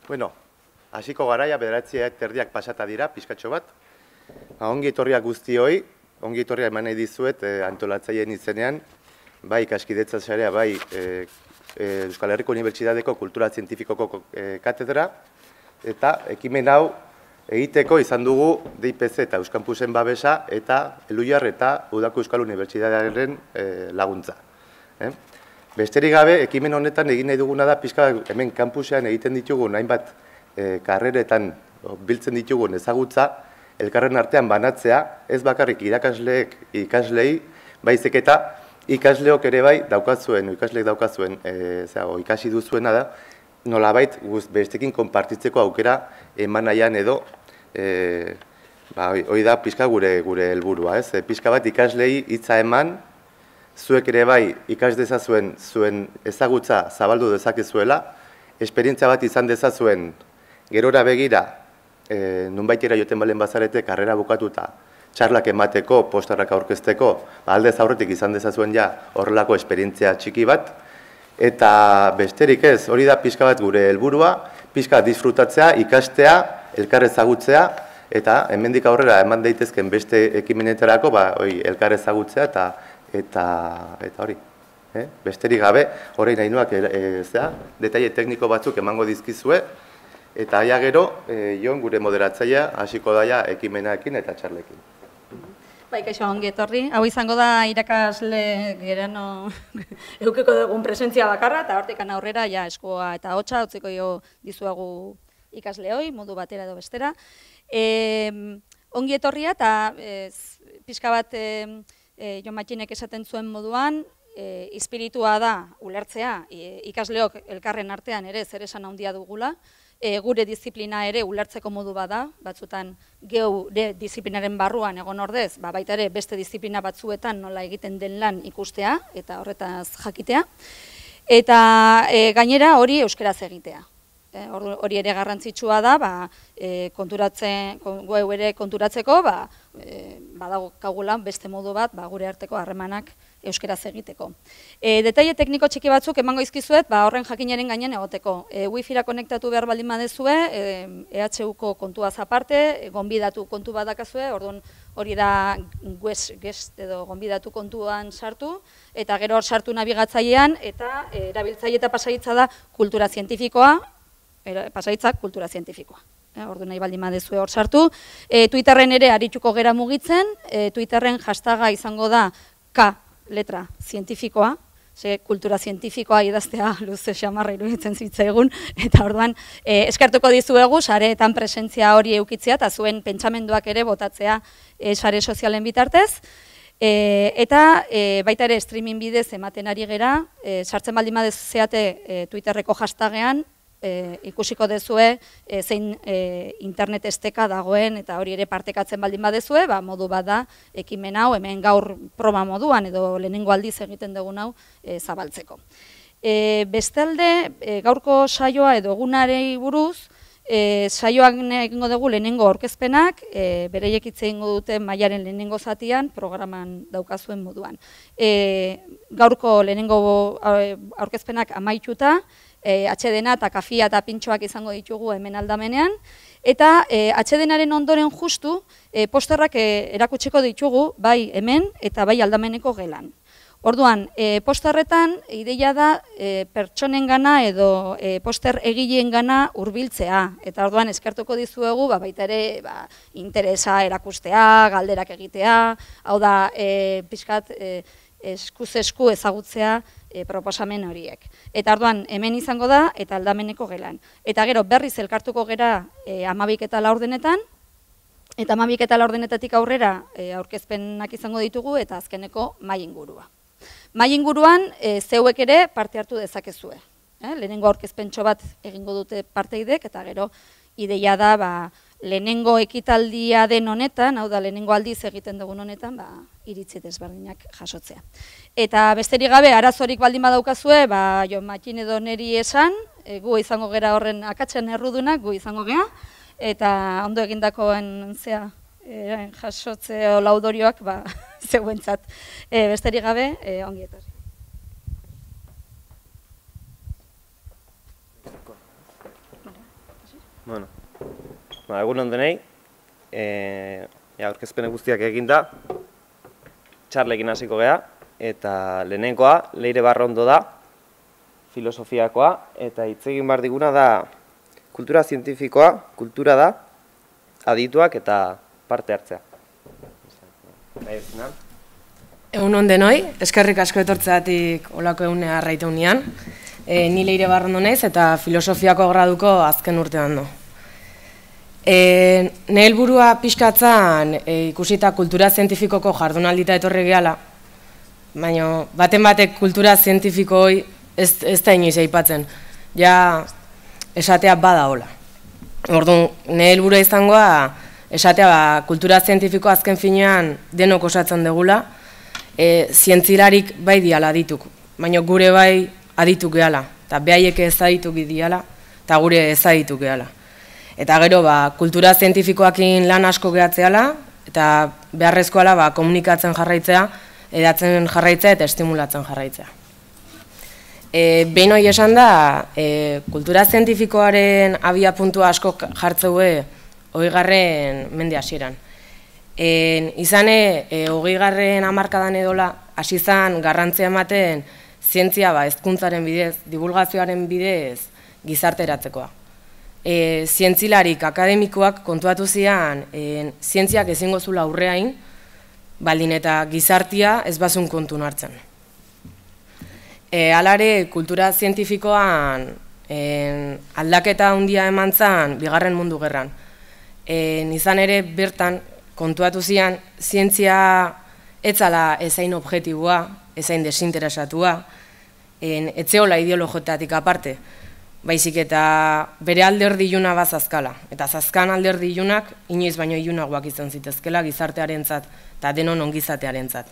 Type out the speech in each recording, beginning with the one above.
Bueno, hasiko garaia, 9:30 pasata dira, pixkatxo bat. Ongi etorriak guztioi, ongi etorria eman nahi dizuet antolatzaileen izenean, bai ikaskidetza sarea, bai Euskal Herriko Unibertsitateko Kultura Zientifikoko katedra, eta ekimen hau egiteko izan dugu DIPC eta Euskampusen babesa eta Elujar eta Udako Euskal Unibertsitatearen laguntza. Besterik gabe, ekimen honetan egin nahi duguna da, pixka hemen kampusean egiten ditugun, hainbat karreretan biltzen ditugun ezagutza, elkarren artean banatzea, ez bakarrik irakasleek ikaslei, baizik eta ikasleok ere bai daukazuen, ikasleek daukazuen, ikasi duzuena da, nolabait bestekin konpartitzeko aukera eman nahian edo, hori da pixka gure helburua, ez? Pixka bat ikaslei hitza eman, zuek ere bai ikas dezazuen zuen ezagutza zabaldu dezakezuela, esperientzia bat izan dezazuen gerora begira, nunbaitera joten balen bazarete, karrera bukatuta, txarlak emateko, postarrak aurkezteko, aldez aurretik izan dezazuen ja horrelako esperientzia txiki bat, eta besterik ez, hori da pixka bat gure helburua, pixka disfrutatzea, ikastea, elkar ezagutzea, eta hemendik aurrera eman daitezken beste ekimenetarako, elkar ezagutzea eta hori. Besterik gabe, hori nahi nuak detaile tekniko batzuk emango dizkizue, eta aia gero, Jon, gure moderatzailea hasiko daia ekimenarekin eta txarlekin. Bai, kaixo, ongi etorri. Hau izango da irakasle gerano eukiko dugun presentzia bakarra, eta hortikan aurrera ja eskua eta hotxa utziko dizuagu ikasleoi, modu batera edo bestera. Ongi etorria eta pixka bat Jon Matxinek esaten zuen moduan, espiritua da ulertzea ikasleok elkarren artean ere zer esan handia dugula, gure disiplina ere ulertzeko modu bada, batzutan geure disiplinaren barruan egon ordez, baita ere beste disiplina batzuetan nola egiten den lan ikustea eta horretaz jakitea, eta gainera hori euskeraz egitea. Hori ere garrantzitsua da, gu ere konturatzeko, badagokagula beste modu bat gure arteko harremanak euskeraz egiteko. Detaile tekniko txiki batzuk emango izkizuet, horren jakinaren gainen egoteko. Wi-Fi-ra konektatu behar baldin badezue, EHUko kontuaz aparte, gonbidatu kontu badakazue, orduan hori da guest edo gonbidatu kontuan sartu, eta gero hor sartu nabigatzailean, eta erabiltzaile eta pasaitza da kultura zientifikoa, pasaitzak kultura zientifikoa. Ordu nahi baldin badezue hor sartu. Twitterren ere arituko gera mugitzen, Twitterren hashtaga izango da K letra zientifikoa, kultura zientifikoa idaztea luze xamarra iruditzen zitzaigun, eta orduan eskertuko dizuegu sareetan presentzia hori eukitzea eta zuen pentsamenduak ere botatzea sare sozialen bitartez. Eta baita ere streaming bidez ematen ari gera, sartzen baldin badezuzeate Twitterreko hashtagean, ikusiko dezue zein internet esteka dagoen eta hori ere partekatzen baldin badezue, modu bat da ekimen hau hemen gaur proba moduan edo lehenengo aldiz egiten dugun hau zabaltzeko. Bestalde, gaurko saioa edo egunarei buruz, saioak egingo dugu lehenengo aurkezpenak, bereiek hitz egingo dute mailaren lehenengo zatian, programan daukazuen moduan. Gaurko lehenengo aurkezpenak amaituta, atsedena eta kafia eta pintxoak izango ditugu hemen aldamenean, eta atsedenaren ondoren justu posterrak erakutsiko ditugu bai hemen eta bai aldameneko gelan. Orduan, posterretan ideia da pertsonengana edo poster egileengana hurbiltzea, eta orduan eskertuko dizuegu baita ere interesa erakustea, galderak egitea, hau da pixkat eskuz-esku ezagutzea proposamen horiek. Eta orduan hemen izango da eta aldameneko gelan. Eta gero berriz elkartuko gera 12:04 eta 12:04 aurrera aurkezpenak izango ditugu eta azkeneko mahai ingurua. Mahai inguruan zeuek ere parte hartu dezakezue. Lehenengo aurkezpentxo bat egingo dute parteidek eta gero ideia da lehenengo ekitaldia den honetan, hau da lehenengo aldiz egiten dugun honetan, iritzi desberdinak jasotzea. Eta besterik gabe, arazorik baldin badaukazue, Jon Matxin edo neri esan, gu izango gera horren akatzen errudunak, gu izango gea, eta ondo egindakoen jasotze laudorioak zeuentzat. Besterik gabe, ongi etorri. Bueno, egun ondenei, aurkezpene guztiak eginda, txarlekin hasiko gea, eta lehenengoa, Leire Barrondo da, filosofiakoa, eta hitz egin behar diguna da kultura zientifikoa, kultura da, adituak eta parte hartzea. Egun ondenoi, eskerrik asko etortzeatik olako egunea arraiteunean. Ni Leire Barrondo naiz eta filosofiako graduko azken urtean do. Ne helburua pixkatzan ikusita kultura zientifikoko jardunaldita etorri gehala, baina baten batek kultura zientifikoi ez da inoiz aipatzen, ja esatea bada hola. Orduan, ne helburua izangoa esatea kultura zientifiko azken finean denok osatzen degula, zientzilarik bai diala adituk, baina gure bai adituk gehala, eta behaiek ez adituk diala, eta gure ez adituk gehala. Eta gero, kultura zientifikoakin lan asko gehatzeala, eta beharrezkoala komunikatzen jarraitzea, edatzen jarraitzea eta estimulatzen jarraitzea. Behin hori esan da, kultura zientifikoaren abia puntua asko jartzeue 20. mende hasieran. Izane, 20. hamarkadan edola, hasi zan garrantzia ematen zientzia hezkuntzaren bidez, divulgazioaren bidez gizarteratzekoa. Zientzilarik akademikoak kontuatu zian zientziak ezingo zula aurreain, baldin eta gizartia ez bazun kontun hartzen. Halare, kultura zientifikoan aldaketa handia eman zan Bigarren Mundu Gerran. Izan ere bertan kontuatu zian zientzia etzala ezain objektiboa, ezain desinteresatua, etzeola ideologioetatik aparte, baizik eta bere alderdi iluna bazazkala. Eta zazkan alderdi ilunak inoiz baino ilunagoak izan zitezkela gizartearentzat eta denon ongizatearentzat.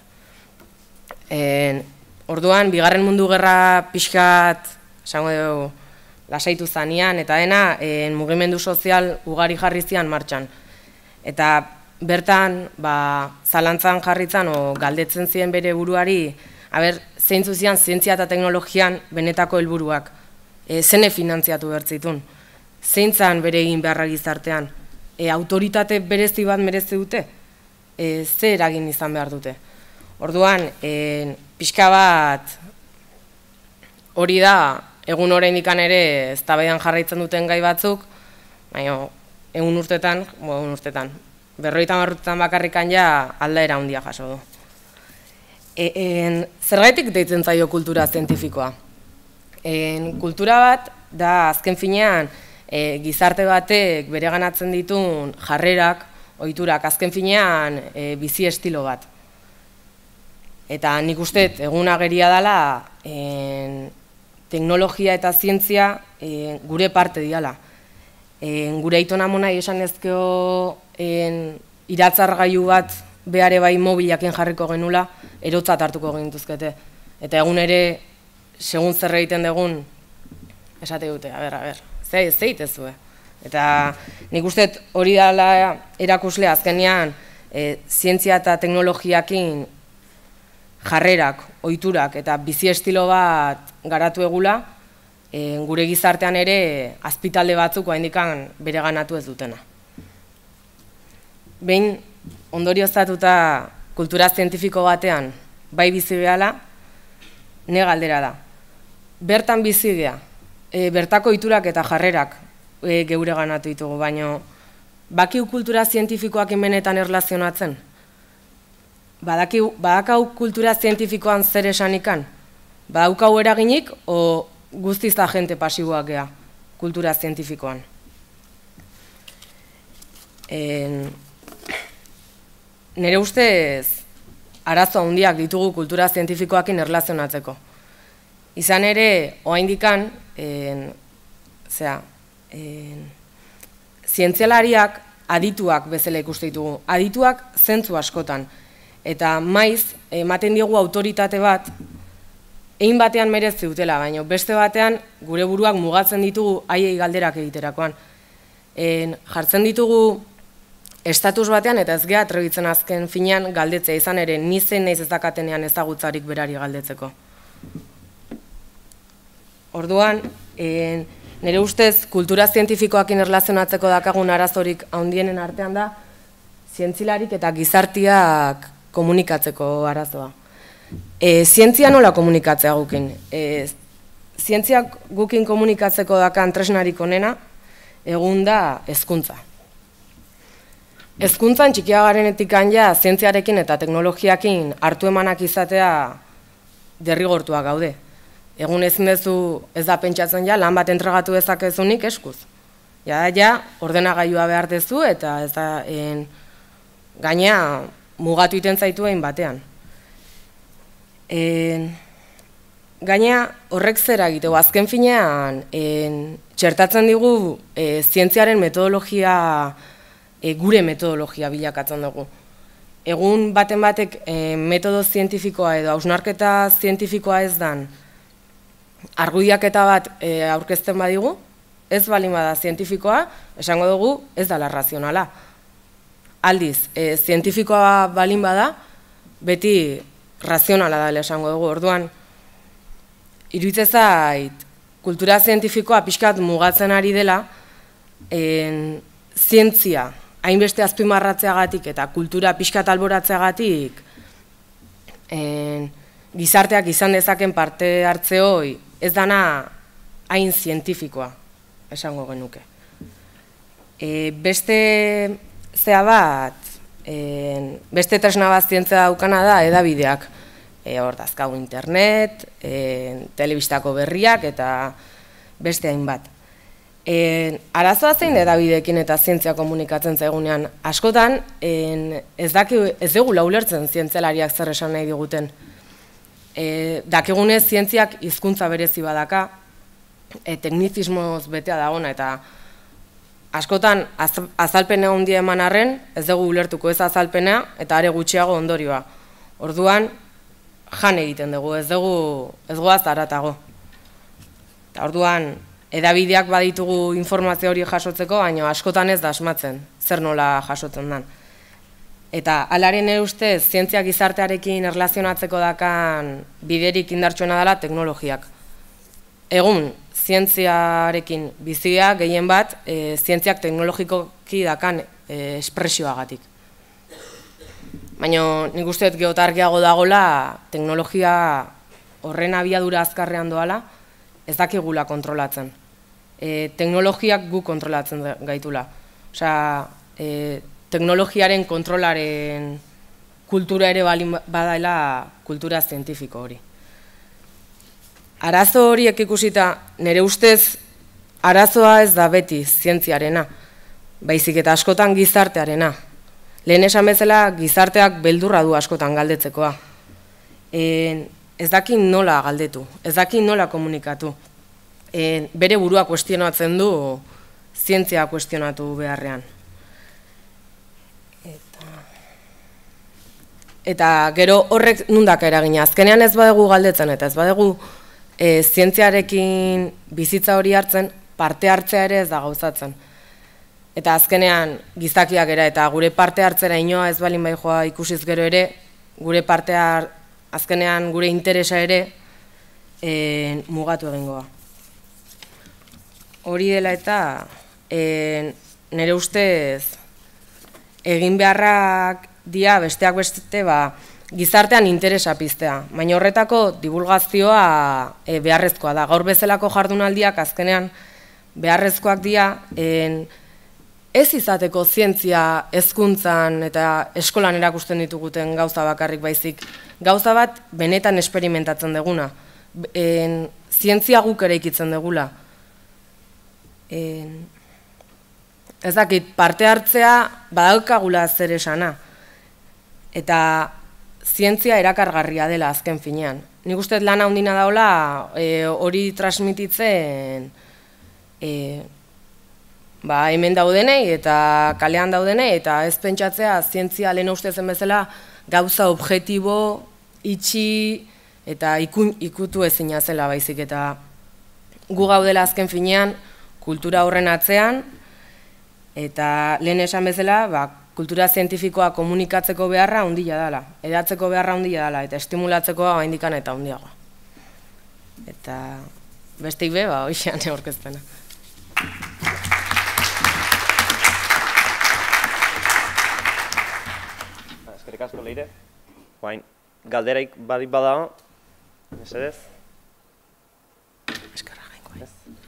Orduan, Bigarren Mundu Gerra pixkat, esango dugu, lasaitu zanean, eta dena mugimendu sozial ugari jarri zian martxan. Eta bertan, zalantzan jarritzen o galdetzen ziren bere buruari, zeintzu zian zientzia eta teknologian benetako helburuak, zene finantziatu bertzitun, zeintzan bere egin beharra gizartean, autoritate berezi bat merezi dute, ze eragin izan behar dute. Orduan, pixka bat hori da, egun oraindik ere eztabaidan jarraitzen duten gai batzuk, baina egun urtetan, 50 urtetan bakarrikan ja aldaera handia jaso du. Zergatik deitzen zaio kultura zientifikoa? Kultura bat da azken finean gizarte batek bereganatzen ditun jarrerak, ohiturak, azken finean bizi estilo bat. Eta nik uste egun ageria dela teknologia eta zientzia gure parte diala. Gure aiton amonai esan ezkeo iratzargailu bat behare bai mobilakin jarriko genula, erotzat hartuko gintuzkete. Eta egun ere, segun zer egiten dugun, esate dute, zeitezue. Eta nik uste hori dela erakusle azkenean zientzia eta teknologiakin jarrerak, ohiturak eta bizi estilo bat garatu egula, gure gizartean ere azpitalde batzuk oraindikan bereganatu ez dutena. Behin ondorioztatuta kultura zientifiko batean bai bizi gehala, ne galdera da. Bertan bizi gea, bertako ohiturak eta jarrerak geure ganatu ditugu, baina bakiu kultura zientifikoak benetan erlazionatzen? Badakau kultura zientifikoan zer esanikan? Badaukau eraginik o guztiz agente pasiboak gea kultura zientifikoan? Nire ustez arazo handiak ditugu kultura zientifikoakin erlazionatzeko. Izan ere, oraindikan, zientzialariak adituak bezala ikuste ditugu. Adituak zentzu askotan. Eta maiz, ematen diogu autoritate bat, egin batean merezi dutela, baina beste batean gure buruak mugatzen ditugu haiei galderak egiterakoan. Jartzen ditugu estatus batean eta ez geha trebitzen azken finean galdetzea izan ere nizen naiz ez dakatenean ezagutzarik berari galdetzeko. Orduan, Nire ustez, kultura zientifikoakin erlazionatzeko dakagun arazorik handienen artean da, zientzilarik eta gizartiak komunikatzeko arazoa. Zientzia nola komunikatzea gukin? Zientziak gukin komunikatzeko dakan tresnarik onena, egun da hezkuntza. Hezkuntzan txikia garenetik ja zientziarekin eta teknologiakin hartu emanak izatea derrigortua gaude. Egun ezin dezu ez da pentsatzen ja, lan bat entregatu dezakezunik eskuz. Ja, ordenagailua behar dezu eta ez da gainea mugatu iten zaituen batean. Gainea horrek zera egiteko, azken finean txertatzen digu zientziaren metodologia, gure metodologia bilakatzen dugu. Egun baten batek metodo zientifikoa edo hausnarketa zientifikoa ez dan argudiaketa bat aurkezten badigu, ez balin bada zientifikoa, esango dugu ez dela razionala. Aldiz, zientifikoa balin bada, beti razionala dela esango dugu. Orduan, iruditzen zait, kultura zientifikoa pixkat mugatzen ari dela, zientzia, hainbeste azpimarratzeagatik eta kultura pixkat alboratzeagatik, gizarteak izan dezaken parte hartze hoi, ez dana hain zientifikoa, esango genuke. Beste zea bat, beste tresna bat zientzia daukana da edabideak. Hor dazkagu internet, telebistako berriak eta beste hainbat. Arazoa zein edabideekin eta zientzia komunikatzen zaigunean. Askotan, ez dugula ulertzen zientzialariak zer esan nahi diguten. Dakigunez zientziak hizkuntza berezi badaka, teknizismoz betea dagona eta askotan azalpena handia eman arren, ez dugu ulertuko ez azalpena eta are gutxiago ondorioa. Orduan, jan egiten dugu, ez goaz haratago. Orduan, edabideak baditugu informazio hori jasotzeko, baina askotan ez da asmatzen, zer nola jasotzen den. Eta alaren ustez, zientziak gizartearekin erlazionatzeko dakan biderik indartsuena dela teknologiak. Egun, zientziarekin bizia gehien bat, zientziak teknologikoki dakan espresioagatik. Baina nik usteet geotargiago dagoela, teknologia horren abiadura azkarrean doala, ez dakigula kontrolatzen. Teknologiak gu kontrolatzen gaitula. Osea, teknologiaren kontrolaren kultura ere badaela kultura zientifiko hori. Arazo horiek ikusita, nire ustez, arazoa ez da beti zientziarena, baizik eta askotan gizartearena. Lehen esan bezala, gizarteak beldurra du askotan galdetzekoa. Ez daki nola galdetu, ez daki nola komunikatu. Bere burua kuestionatzen du, zientzia kuestionatu beharrean. Eta gero horrek nundak eragina. Azkenean ez badugu galdetzen eta ez badugu zientziarekin bizitza hori hartzen, parte hartzea ere ez da gauzatzen. Eta azkenean gizakiak era eta gure parte hartzera inoa ez balin bai joa ikusiz gero ere, gure partea azkenean gure interesa ere mugatu egingoa. Hori dela eta nire ustez egin beharrak dia besteak beste gizartean interesa piztea, baina horretako divulgazioa beharrezkoa da. Gaur bezalako jardunaldiak azkenean beharrezkoak dira ez izateko zientzia hezkuntzan eta eskolan erakusten dituguten gauza bakarrik baizik. Gauza bat benetan esperimentatzen duguna, zientzia guk eraikitzen dugula. Ez dakit, parte hartzea badaukagula zer esana. Eta zientzia erakargarria dela azken finean. Nik uste lan handina daula hori transmititzen hemen daudenei eta kalean daudenei eta ez pentsatzea zientzia lehen ustezen bezala gauza objektibo, itxi eta ikutu ezina zela baizik eta gu gaudela azken finean kultura horren atzean eta lehen esan bezala kultura zientifikoa komunikatzeko beharra handia dela, edatzeko beharra handia dela, eta estimulatzeko gaindikan eta handiagoa. Eta besteik be, hoxean aurkezpena. Eskerrik asko, Leire. Guain, galderaik badik badago, mesedez? Eskerra gainkoa.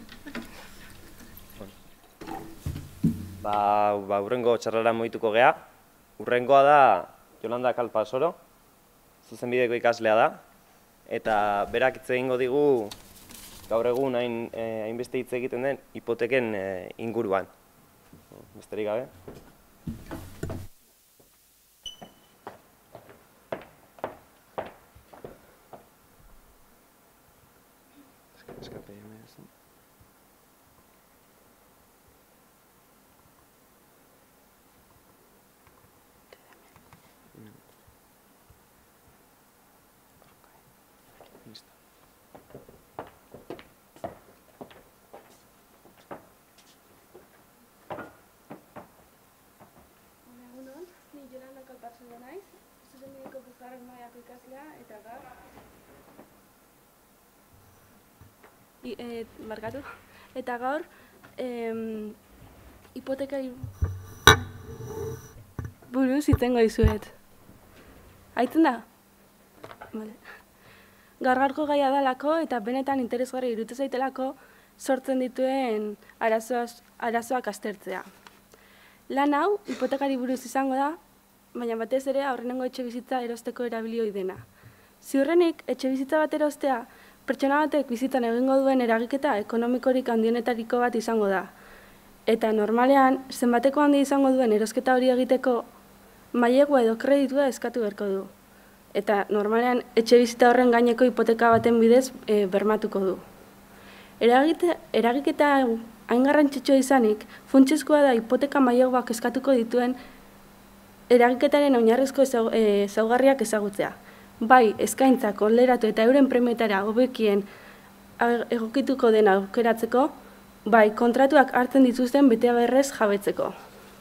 Urrengo txarrara mohituko gea. Urrengoa da Jolanda Kalpasoro, zuzenbideko ikaslea da, eta berak hitz egingo digu gaur egun hainbeste hitz egiten den hipoteken inguruan. Besterik gabe. Ni Jolanda Kalpasoro naiz, zuzenbideko bosgarren mailako ikaslea eta gaur hipotekari buruz hitzengo dizuet. Aitzen da? Vale. Gaur-gaurko gaia dalako eta benetan interesgarri iruditzen zaitelako sortzen dituen arazoak aztertzea. Lan hau hipotekari buruz izango da, baina batez ere aurrenengo etxebizitza erosteko erabili ohi dena. Ziurrenik, etxebizitza bat erostea, pertsona batek bizitzan egingo duen eragiketa ekonomikorik handienetariko bat izango da. Eta normalean, zenbateko handi izango duen erosketa hori egiteko, mailegua edo kreditua eskatu beharko du. Eta normalean, etxebizitza horren gaineko hipoteka baten bidez bermatuko du. Eragiketa hain garrantzitsua izanik, funtsezkoa da hipoteka maileguak eskatuko dituen eragiketaren oinarrizko ezaugarriak ezagutzea. Bai, eskaintzak oleratu eta euren premietara hobekien egokituko dena aukeratzeko, bai, kontratuak hartzen dituzten betebeharrez jabetzeko.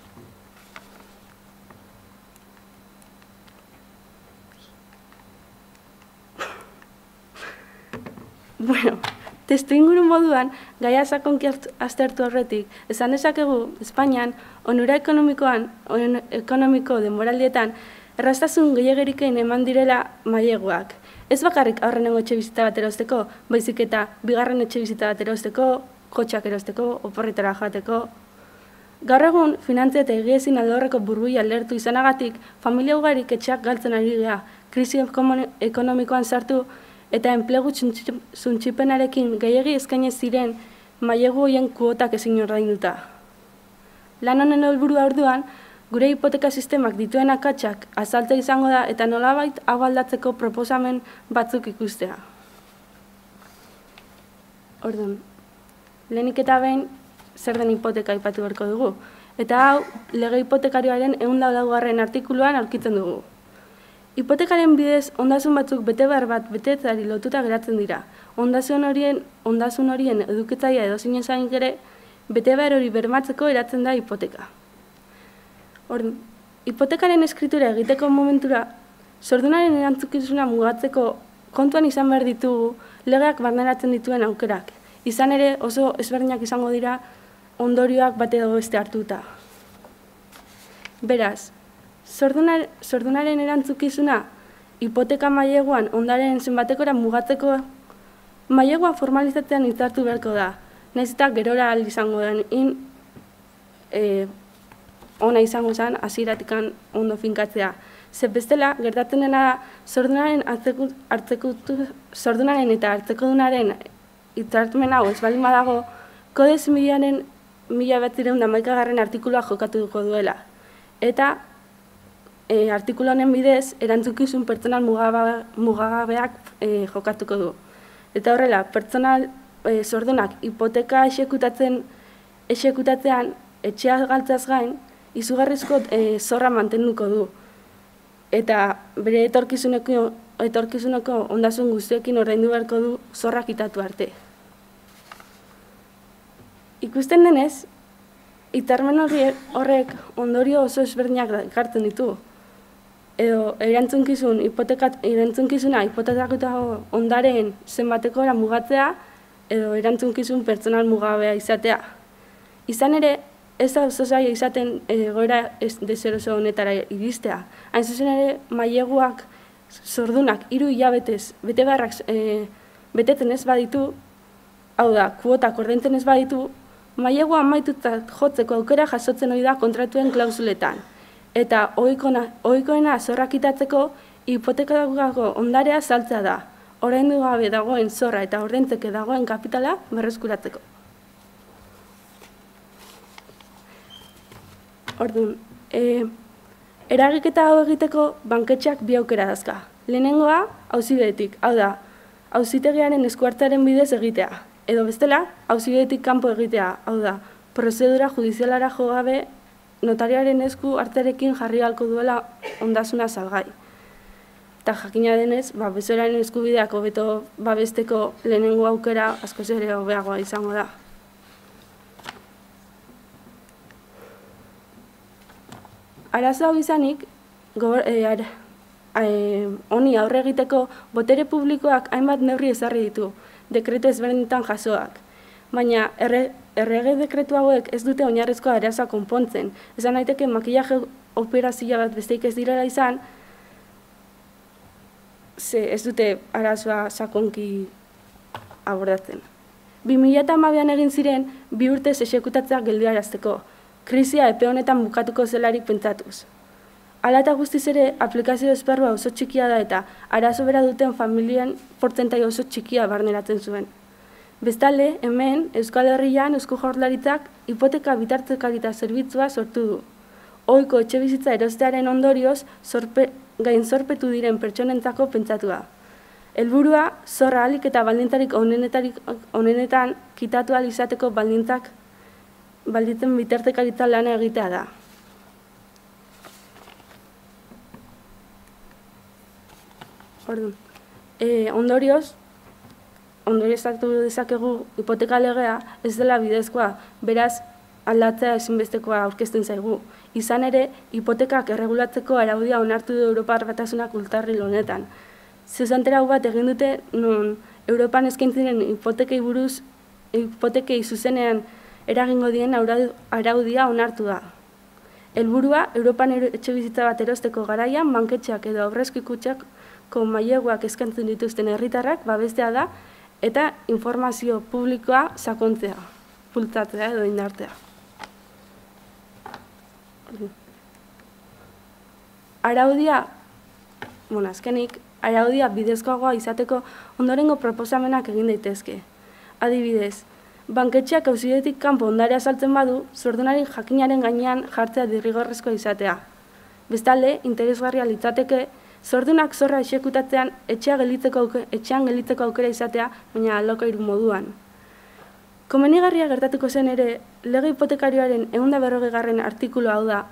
Bueno, testuinguru moduan, gaia sakonki aztertu horretik, esan dezakegu, Espainian, onura ekonomiko denboraldietan, erraztasun gehiagirikein eman direla maileguak. Ez bakarrik aurrenengo etxebizitza bat erosteko, baizik eta bigarren etxebizitza bat erosteko, kotxeak erosteko, oporretara joateko. Gaur egun, finantzia eta egiezin aldorreko burbuia lertu izanagatik, familia ugarik etxeak galtzen ari gara, krisi ekonomikoan sartu, eta enplegu zuntxipenarekin gehiegi eskainez ziren mailegu horien kuotak ezin ordainduta. Lan honen helburua orduan, gure hipoteka sistemak dituen akatsak azaltzea izango da eta nolabait hau aldatzeko proposamen batzuk ikustea. Orduan, lehenik eta behin zer den hipoteka aipatu beharko dugu. Eta hau, lege hipotekarioaren 104. artikuluan aurkitzen dugu. Hipotekaren bidez, ondasun batzuk betebehar bat betetzari lotuta geratzen dira. Ondasun horien edukitzaia edo zinen zain ere, betebehar hori bermatzeko eratzen da hipoteka. Hipotekaren eskritura egiteko momentura, zordunaren erantzukizuna mugatzeko kontuan izan behar ditugu legeak barneratzen dituen aukerak. Izan ere oso ezberdinak izango dira ondorioak bate edo beste hartuta. Beraz, zordunaren erantzukizuna hipoteka maileguan ondaren zenbatekora mugatzeko mailegua formalizatzean hitzartu beharko da. Nahiz eta gerora ahal izango den ona izango zen hasieratik ondo finkatzea. Ze bestela, gertatzen dena zordunaren eta hartzekodunaren hitzarmen hau ez baldin badago, Kode Zibilaren 1911 artikulua jokatuko duela. Eta artikulu honen bidez, erantzukizun pertsonal mugagabeak jokatuko du. Eta horrela, pertsonal zordunak hipoteka exekutatzean etxea galtzaz gain, izugarrizko zorra mantenduko du. Eta bere etorkizuneko ondasun guztiekin ordaindu beharko du zorra kitatu arte. Ikusten denez, hitzarmen horrek ondorio oso ezberdinak ekartzen ditu. Edo erantzukizuna hipotekatutako ondaren zenbatekora mugatzea, edo erantzukizun pertsonal mugabea izatea. Izan ere, ez da oso zaila izaten egoera deseroso honetara iristea. Hain zuzen ere, maileguak zordunak 3 hilabetez betebeharrak betetzen ez baditu, hau da, kuotak ordaintzen ez baditu, mailegua amaitutzat jotzeko aukera jasotzen ohi da kontratuen klausuletan. Eta ohikoena zorra kitatzeko hipotekako ondarea saltzea da. Oraindu gabe dagoen zorra eta ordaintzeke dagoen kapitala berreskuratzeko. Orduan, eragiketa hau egiteko banketxeak 2 aukera dazka. Lehenengoa, auzibidetik, hau da, auzitegiaren eskuartzaren bidez egitea. Edo bestela, auzibidetik kanpo egitea, hau da, prozedura judizialara jo gabe notariaren esku hartzarekin jarri ahalko duela ondasuna salgai. Eta jakina denez, besoaren eskubideak hobeto babesteko lehenengo aukera askoz ere hobeagoa izango da. Arazo hau izanik, honi aurre egiteko botere publikoak hainbat neurri ezarri ditu, dekretu ezberdinetan jasoak. Baina errege dekretu hauek ez dute oinarrizko arazoa konpontzen. Esan daiteke makillaje operazioa bat besteik ez direla izan, ez dute arazoa sakonki abordatzen. 2012an egin ziren 2 urtez exekutatzea geldiarazteko. Krisia epe honetan bukatuko zelarik pentsatuz. Hala eta guztiz ere, aplikazio esparrua oso txikia da eta arazo bera duten familien portzentai oso txikia barneratzen zuen. Bestalde, hemen, Euskal Herrian, Eusko Jaurlaritzak hipoteka bitartekarita zerbitzua sortu du. Ohiko etxebizitza erostearen ondorioz gainzorpetu diren pertsonentzako pentsatua. Helburua, zorra ahalik eta baldintzarik onenetan kitatu ahal izateko balditzen bitartekaritza lana egitea da. Ondorioztatu dezakegu hipoteka legea ez dela bidezkoa, beraz aldatzea ezinbestekoa aurkezten zaigu. Izan ere, hipotekak erregulatzeko araudia onartu du Europar Batasunak urtarril honetan. Zuzantera bat egin dute non Europan eskaintzen hipotekei buruz, hipotekei zuzenean eragingo dien araudia onartu da. Helburua, Europan etxebizitza bat erosteko garaian, banketxeak edo aurrezki kutxako maileguak eskaintzen dituzten herritarrak babestea da eta informazio publikoa sakontzea, bultzatzea edo indartzea. Araudia bidezkoagoa izateko ondorengo proposamenak egin daitezke. Adibidez, banketxeak auzibidetik kanpo ondarea saltzen badu, zordunari jakinaren gainean jartzea derrigorrezkoa izatea. Bestalde, interesgarria litzateke, zordunak zorra exekutatzean etxean gelditzeko aukera izatea, baina alokairu moduan. Komenigarria gertatuko zen ere, lege hipotekarioaren 140. artikulu hau da,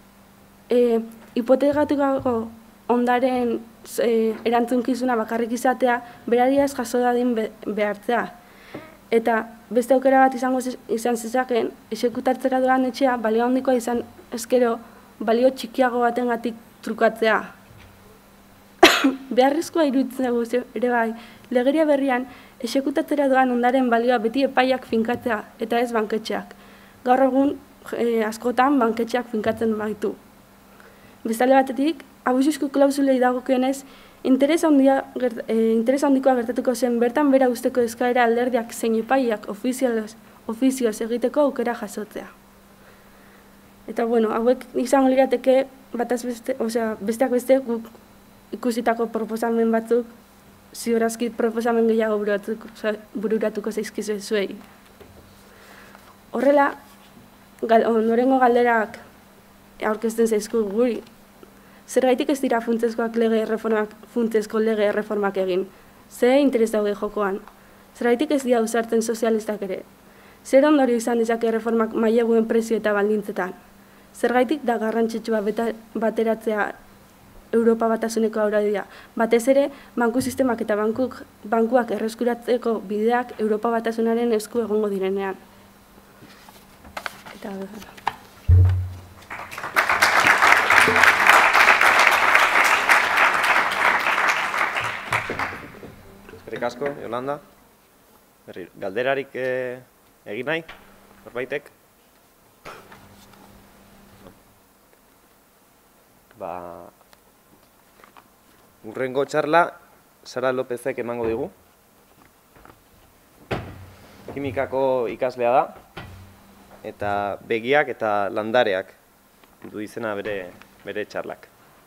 hipotekatuko ondaren erantzunkizuna bakarrik izatea, berariaz jaso dadin behartzea. Eta beste aukera bat izan zezaken, exekutatzera doan etxea balio handikoa izan ezkero balio txikiago batengatik trukatzea. Beharrezkoa iruditzen ere bai, legeria berrian exekutatzera doan ondaren balioa beti epaiak finkatzea eta ez banketxeak. Gaur egun askotan banketxeak finkatzen baitu. Bestalde batetik, abusuzko klausulei dagokionez, interes handikoa gertatuko zen bertan bera usteko eskaera alderdiak zein epaiak ofizioz egiteko aukera jasotzea. Eta hauek izango lirateke besteak beste guk ikusitako proposamen batzuk, ziurazki proposamen gehiago bururatuko zaizkizu zuei. Horrela, ondorengo galderak aurkezten zaizku guri. Zergaitik ez dira funtsezko lege erreformak egin? Ze interes daude jokoan? Zergaitik ez dira ausartzen sozialistak ere? Zer ondorio izan dezake erreformak maileguen prezio eta baldintzetan? Zergaitik da garrantzitsua bateratzea Europa Batasuneko araudia? Batez ere, banku sistemak eta bankuak erreskuratzeko bideak Europa Batasunaren esku egongo direnean. Eta Eskerrik asko, Yolanda. Galderarik egin nahi, norbaitek? Hurrengo txarla Sara Lopezek emango digu. Kimikako ikaslea da, eta begiak eta landareak du izena bere txarlak.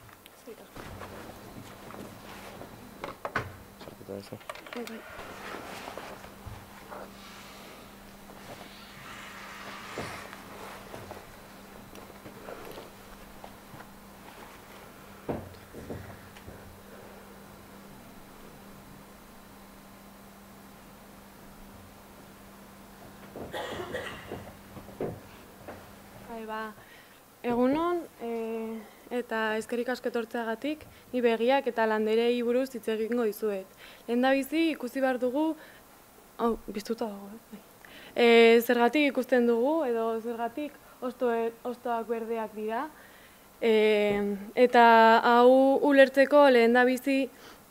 Egunon, eta eskerrik asko etortzeagatik, ni begiak eta landerei buruz hitz egingo dizuet. Lehendabizi ikusi behar dugu, biztuta dago, zergatik ikusten dugu, edo zergatik hostoak berdeak dira. Eta hau ulertzeko lehendabizi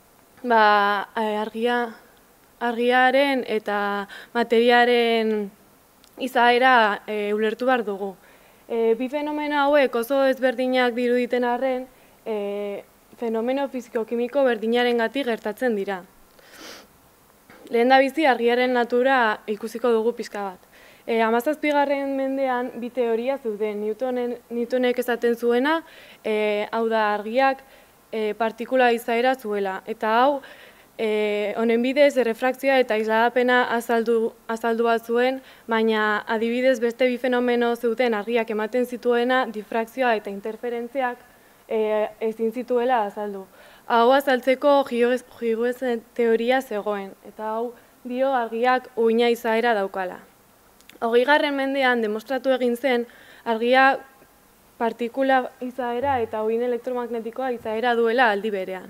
argiaren eta materiaren izaera ulertu behar dugu. Bi fenomeno hauek oso ezberdinak diruditen arren, fenomeno fisiko-kimiko berdinarengatik gertatzen dira. Lehendabizi argiaren natura ikusiko dugu pixka bat. 17. mendean bi teoria zeuden, Newtonek esaten zuena, hau da argiak partikula izaera zuela, eta hau honen bidez errefrakzioa eta isladapena azaldu bat zuen, baina adibidez beste bi fenomeno zeuden argiak ematen zituena, difrakzioa eta interferentziak ezin zituela azaldu. Hau azaltzeko Huygens teoria zegoen, eta hau dio argiak uina izaera daukala. 20. mendean demostratu egin zen argia partikula izaera eta uhin elektromagnetikoa izaera duela aldi berean.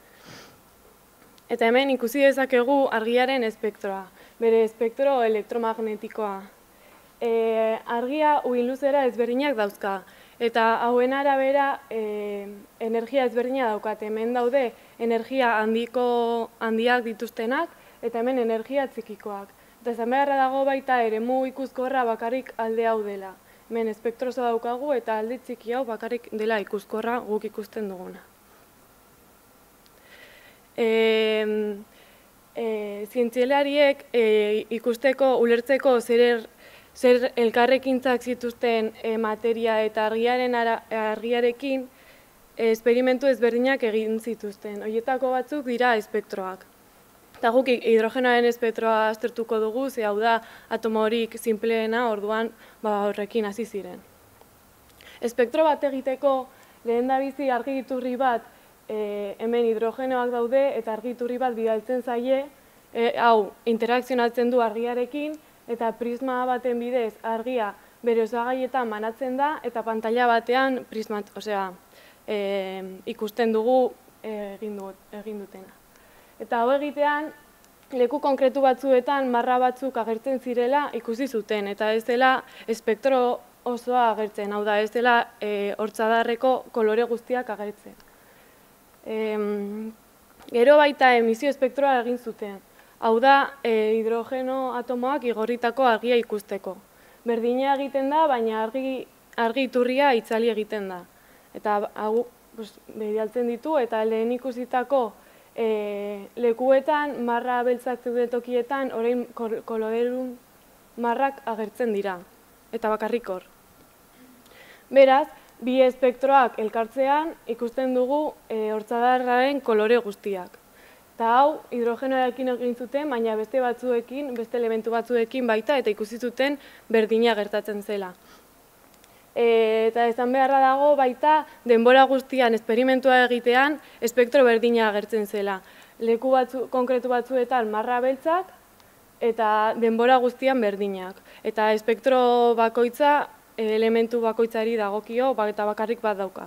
Eta hemen ikusi dezakegu argiaren espektroa, bere espektro elektromagnetikoa. Argia uhin luzera ezberdinak dauzka, eta hauen arabera energia ezberdina daukate. Hemen daude energia handiak dituztenak, eta hemen energia txikikoak. Eta esan beharra dago baita eremu ikuskorra bakarrik alde hau dela. Hemen espektrozo daukagu eta alde txiki hau bakarrik dela ikuskorra guk ikusten duguna. Zientzialariek ikusteko, ulertzeko zer elkarrekintzak zituzten materia eta argiarekin esperimentu ezberdinak egin zituzten. Horietako batzuk dira espektroak. Eta guk hidrogenoaren espektroa aztertuko dugu, ze hau da atomorik sinpleena, orduan horrekin hasi ziren. Espektro bat egiteko lehendabizi argi iturri bat hemen hidrogenoak daude eta argi iturri bat bidaltzen zaie, hau interakzionatzen du argiarekin eta prisma baten bidez argia bere osagaietan banatzen da eta pantalla batean ikusten dugu egin dutena. Eta hau egitean, leku konkretu batzuetan marra batzuk agertzen zirela ikusi zuten, eta ez dela espektro osoa agertzen, hau da ez dela hortzadarreko kolore guztiak agertzen. Gero baita emisio espektroa egin zuten, hau da hidrogeno atomoak igorritako argia ikusteko. Berdina egiten da, baina argi iturria itzali egiten da. Eta hau bidaltzen ditu eta lehen ikusitako lekuetan, marra beltzak zeuden tokietan, orain koloredun marrak agertzen dira, eta bakarrik hor. Beraz, bi espektroak elkartzean ikusten dugu hortzadarraren kolore guztiak. Eta hau, hidrogenoarekin egin zuten, baina beste elementu batzuekin baita, eta ikusi zuten berdina gertatzen zela. Eta esan beharra dago baita denbora guztian esperimentua egitean espektro berdina agertzen zela. Leku konkretu batzuetan marra beltzak eta denbora guztian berdinak. Eta espektro bakoitza elementu bakoitzari dagokio eta bakarrik bat dauka.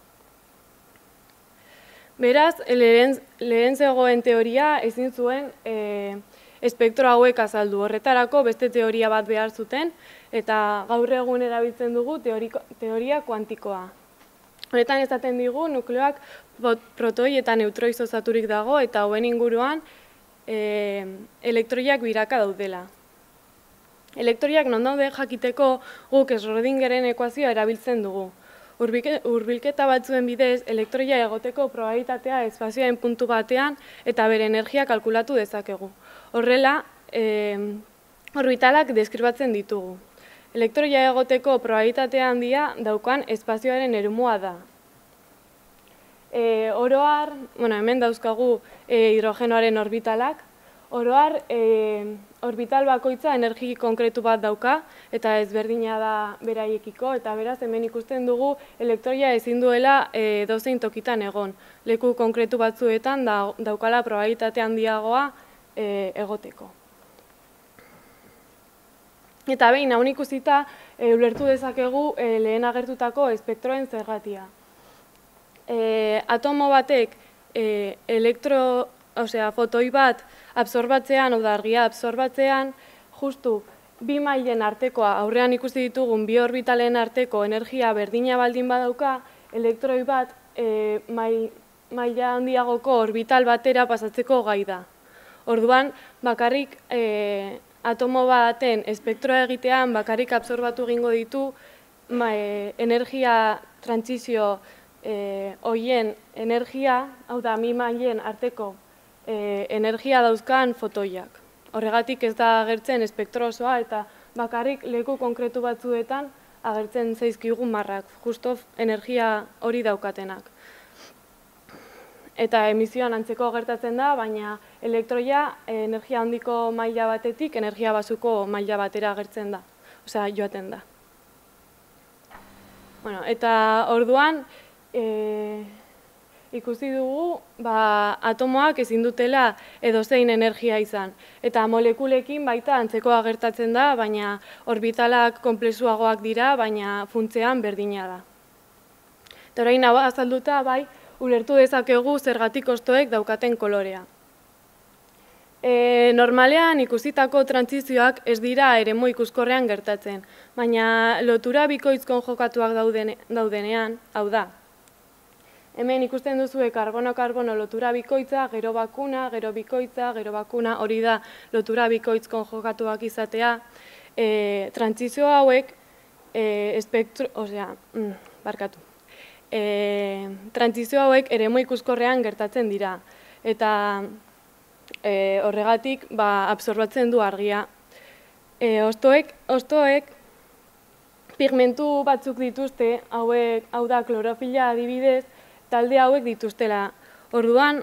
Beraz, lehen zegoen teoria ezin zuen espektro hauek azaldu. Horretarako beste teoria bat behar zuten, eta gaur egun erabiltzen dugu teoria kuantikoa. Horretan esaten digu, nukleoak protoi eta neutroi osaturik dago, eta hauen inguruan elektroiak biraka daudela. Elektroiak non daude jakiteko guk Schrödingeren ekuazioa erabiltzen dugu. hurbilketa batzuen bidez, elektroia egoteko probabilitatea espazioaren puntu batean eta bere energia kalkulatu dezakegu. Horrela, orbitalak deskribatzen ditugu. Elektroia egoteko probabilitatea handia daukan espazioaren eremua da. Oroar, hemen dauzkagu hidrogenoaren orbitalak, oroar orbital bakoitza energi konkretu bat dauka eta ezberdina da beraiekiko, eta beraz hemen ikusten dugu elektroia ezin duela dozein tokitan egon. Leku konkretu batzuetan daukala probabilitate handiagoa egoteko. Eta behin, hau ikusita, ulertu dezakegu lehen agertutako espektroen zergatia. Atomo batek fotoi bat absorbatzean, oda argia absorbatzean, justu bi mailen artekoa, aurrean ikusi ditugun bi orbitalen arteko energia berdina baldin badauka, elektroi bat maila handiagoko orbital batera pasatzeko gai da. Orduan, bakarrik atomo baten espektroa egitean, bakarrik absorbatu egingo ditu energia trantsizio hoien energia, hau da, bi mailen arteko energia dauzkan fotoiak. Horregatik ez da agertzen espektro osoa eta bakarrik leku konkretu batzuetan agertzen zaizkigun marrak, justo energia hori daukatenak. Eta emisioan antzeko gertatzen da, baina elektroia energia handiko maila batetik energia basuko maila batera agertzen da, osea joaten da. Eta orduan, ikusi dugu atomoak ezin dutela edozein energia izan. Eta molekulekin baita antzekoa gertatzen da, baina orbitalak konplexuagoak dira, baina funtzean berdina da. Eta orain azalduta, ulertu dezakegu zergatik hostoek daukaten kolorea. Normalean ikusitako trantsizioak ez dira eremu ikuskorrean gertatzen, baina lotura bikoitz konjokatuak daudenean, hau da. Hemen ikusten duzue karbono-karbono lotura bikoitza, gero bakuna, gero bikoitza, gero bakuna, hori da lotura bikoitz konjokatuak izatea. Trantsizio hauek, trantsizio hauek eremu ikuskorrean gertatzen dira. Eta horregatik absorbatzen du argia. Hostoek pigmentu batzuk dituzte, hau da klorofila adibidez, talde hauek dituztela. Orduan,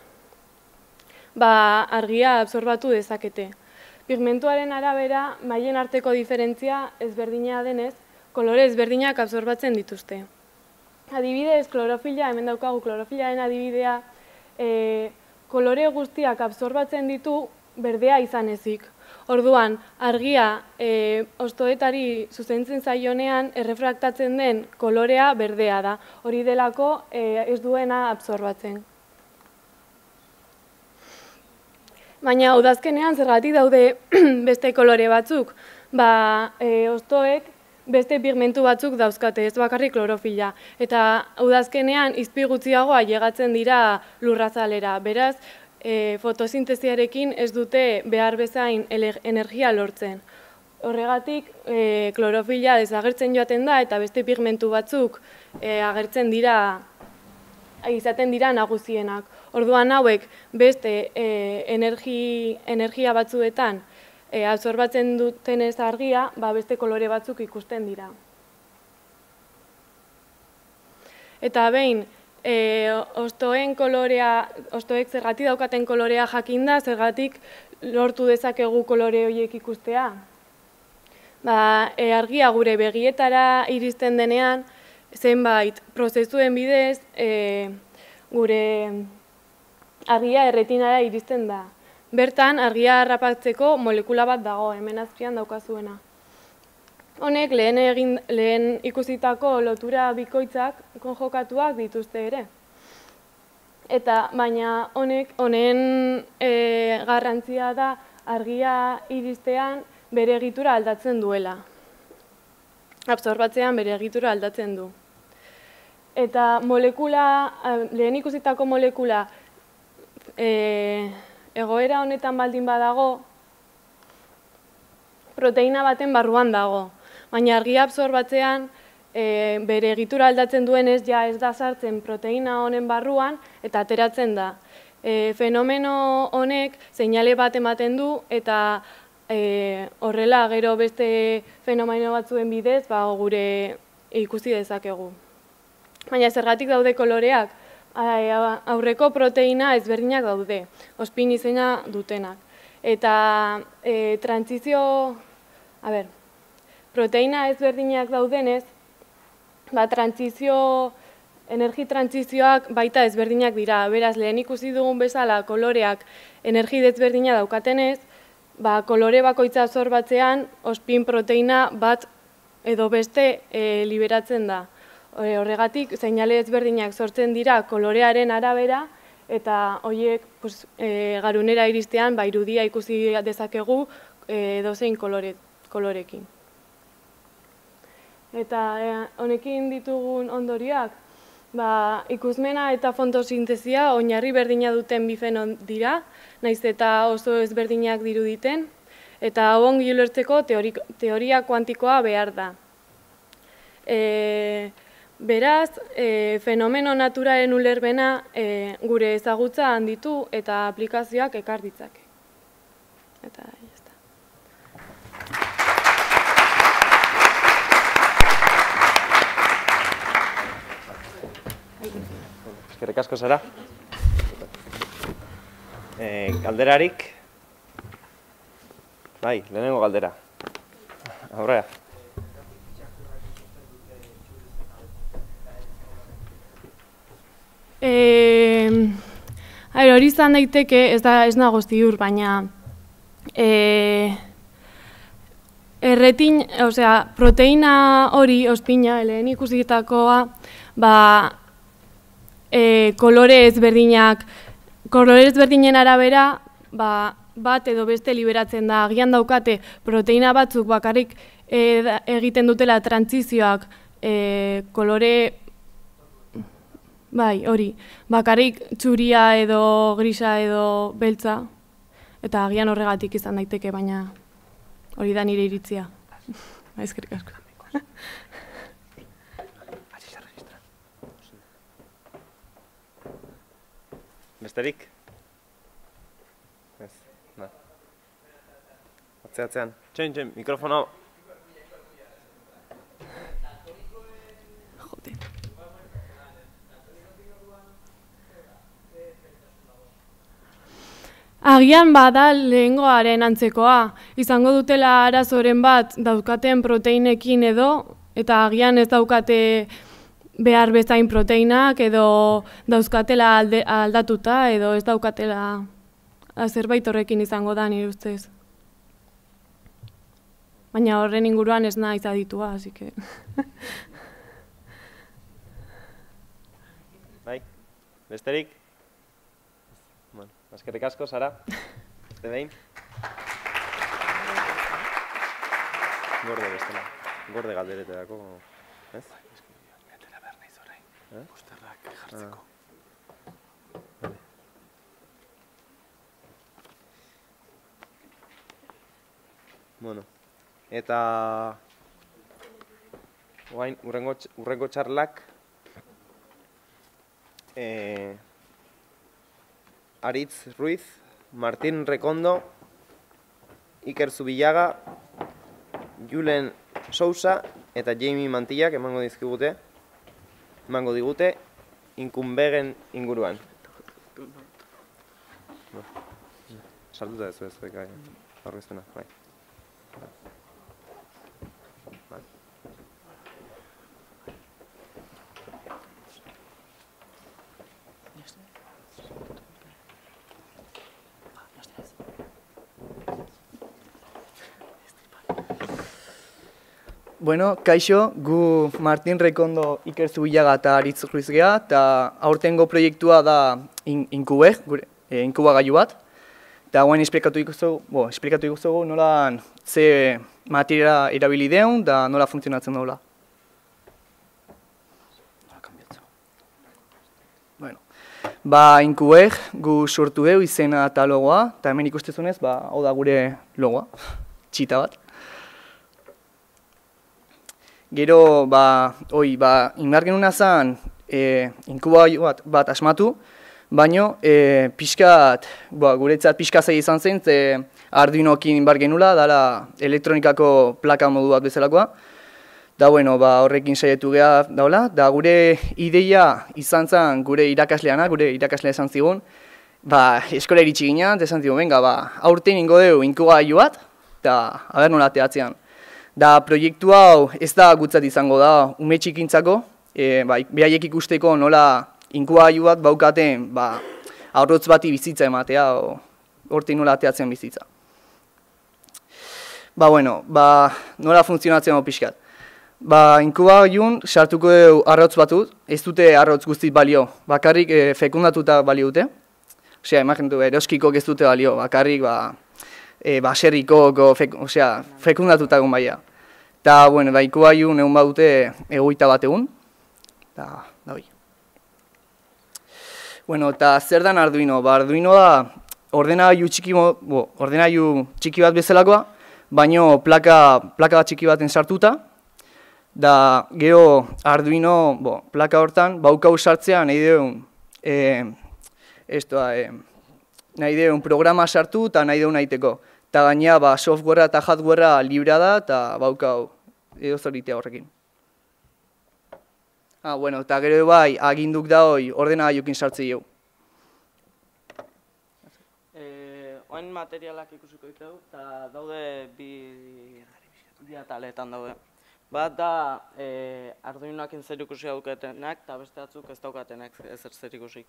argia absorbatu dezakete. Pigmentuaren arabera, mailen arteko diferentzia ezberdina denez, kolore ezberdinak absorbatzen dituzte. Adibidez, klorofila, hemen daukagu klorofilaren adibidea, kolore guztiak absorbatzen ditu berdea izan ezik. Orduan, argia hostoetari zuzentzen zaionean errefraktatzen den kolorea berdea da. Hori delako ez duena absorbatzen. Baina udazkenean zergatik daude beste kolore batzuk. Hostoek beste pigmentu batzuk dauzkate, ez bakarrik klorofila. Eta udazkenean izpi gutxiago ailegatzen dira lurrazalera. Beraz, fotosinteziarekin ez dute behar bezain energia lortzen. Horregatik, klorofila desagertzen joaten da eta beste pigmentu batzuk agertzen dira, izaten dira nagusienak. Orduan hauek beste energia batzuetan absorbatzen dutenez argia, beste kolore batzuk ikusten dira. Eta behin, hostoek zergatik daukaten kolorea jakinda, zergatik lortu dezakegu kolore horiek ikustea. Argia gure begietara iristen denean, zenbait prozesuen bidez, gure argia erretinara iristen da. Bertan, argia harrapatzeko molekula bat dago, hemen azpian daukazuena. Honek lehen ikusitako lotura bikoitzak konjokatuak dituzte ere. Baina honen garrantzia da argia iristean bere egitura aldatzen duela. Absorbatzean bere egitura aldatzen du. Eta lehen ikusitako molekula egoera honetan baldin badago, proteina baten barruan dago. Baina argia absorbatzean bere egitura aldatzen duenez, ja ez da sartzen proteina honen barruan eta ateratzen da. Fenomeno honek seinale bat ematen du eta horrela gero beste fenomeno batzuen bidez gure ikusi dezakegu. Baina zergatik daude koloreak? Aurreko proteina ezberdinak daude, ospin izena dutenak. Eta proteina ezberdinak daudenez, energi trantzizioak baita ezberdinak dira. Beraz, lehen ikusi dugun bezala koloreak energi ezberdina daukatenez, kolore bakoitza absorbatzean ospin proteina bat edo beste liberatzen da. Horregatik, seinale ezberdinak sortzen dira kolorearen arabera, eta horiek garunera iristean irudia ikusi dezakegu dozein kolorekin. Eta honekin ditugun ondorioak, ikusmena eta fotosintesia oinarri berdina duten bi fenomeno dira, nahiz eta oso ezberdinak diruditen, eta hau ongi ulertzeko teoria kuantikoa behar da. Beraz, fenomeno naturalen ulermena gure ezagutza handitu eta aplikazioak ekar ditzake. Eta, jazta. Eskerrik asko zara. Galderarik? Bai, lehenengo galdera. Aurrea. Hori izan daiteke, ez nago ziur, baina proteina hori, ospina, lehen ikusitakoa, kolore ezberdinen arabera, bat edo beste liberatzen da. Agian daukate proteina batzuk bakarrik egiten dutela trantzizioak kolore, hori, bakarrik txuria edo grisa edo beltza, eta agian horregatik izan daiteke, baina hori da nire iritzia. Eskerrik asko. Besterik? Ez, da. Atzean. Txen, mikrofono. Joder. Agian bada lehengoaren antzekoa, izango dutela arazoren bat daukaten proteinekin edo, eta agian ez daukate behar bezain proteinak edo dauzkatela aldatuta edo ez daukatela zerbait horrekin izango da nire ustez. Baina horren inguruan ez naiz aditua, así que... Bai, besterik? Eskerrik asko, Sara. Beste behin. Gorde bestela. Gorde galderetarako, ez? Gatera behar nahiz orain. Posterrak jartzeko. Bueno, eta orain urrengo txarlak Aritz Ruiz, Martín Rekondo, Iker Zubillaga, Julen Sousa eta Jamie Mantillak emango digute Inkunbegen inguruan. Sartuta ez aurkezpena, bai. Bueno, kaixo, gu Martín Rekondo, Iker Zubillaga eta Aritz Ruiz geha, eta aurtengo proiektua da Inkubeg, inkubagailu bat. Eta guain esplikatu ikuzugu nola ze materia erabili deun, da nola funtzionatzen daula. Bueno, Inkubeg gu sortu deu izena eta logoa, eta hemen ikustezunez, hau da gure logoa, txita bat. Gero, inbar genuna zen, inkubagailu bat asmatu, baino, pixkat, guretzat pixka zaila izan zen, Arduinokin inbar genula, dala elektronikako plaka modu bat bezalakoa. Da, horrekin saietu geha daula, da gure ideia izan zen gure irakasleana, gure irakaslea esan zigun, eskola iritsi ginean, esan zigun, aurten ingo dugu inkubagailu bat, eta haber nola teatzean. Da, proiektu hau ez da gutzat izango da, ume txikintzako, behaiek ikusteko nola inkubagailu bat baukaten, aurrotz bati bizitza ematea, hortin nola teatzen bizitza. Nola funtzionatzen hau pixkat. Inkubagiluan sartuko dugu arrotz batut, ez dute arrotz guztit balio, bakarrik fekundatuta balio dute. Osea, imaginatu, eroskikok ez dute balio, bakarrik baserrikok, fekundatuta egun baia. Eta, inkubagiluan egun badute 21 egun. Eta, da hoi. Eta zer dan Arduino? Arduino da ordenagailu txiki bat bezalakoa, baino plaka bat txiki baten sartuta. Da, gero Arduino, plaka hortan, baukau sartzea nahi deun programa sartu eta nahi deun nahiteko. Eta gainea, softwarea eta hardwarea librea da eta baukau edo zoritea horrekin. Eta gero aginduk da hoi ordenagailukin sartzei jau. Oain materialak ikusiko ditu, eta daude bi ataletan daude. Bat da Arduinoakin zer ikusi daukatenak eta beste batzuk ez daukatenak ezer zer ikusik.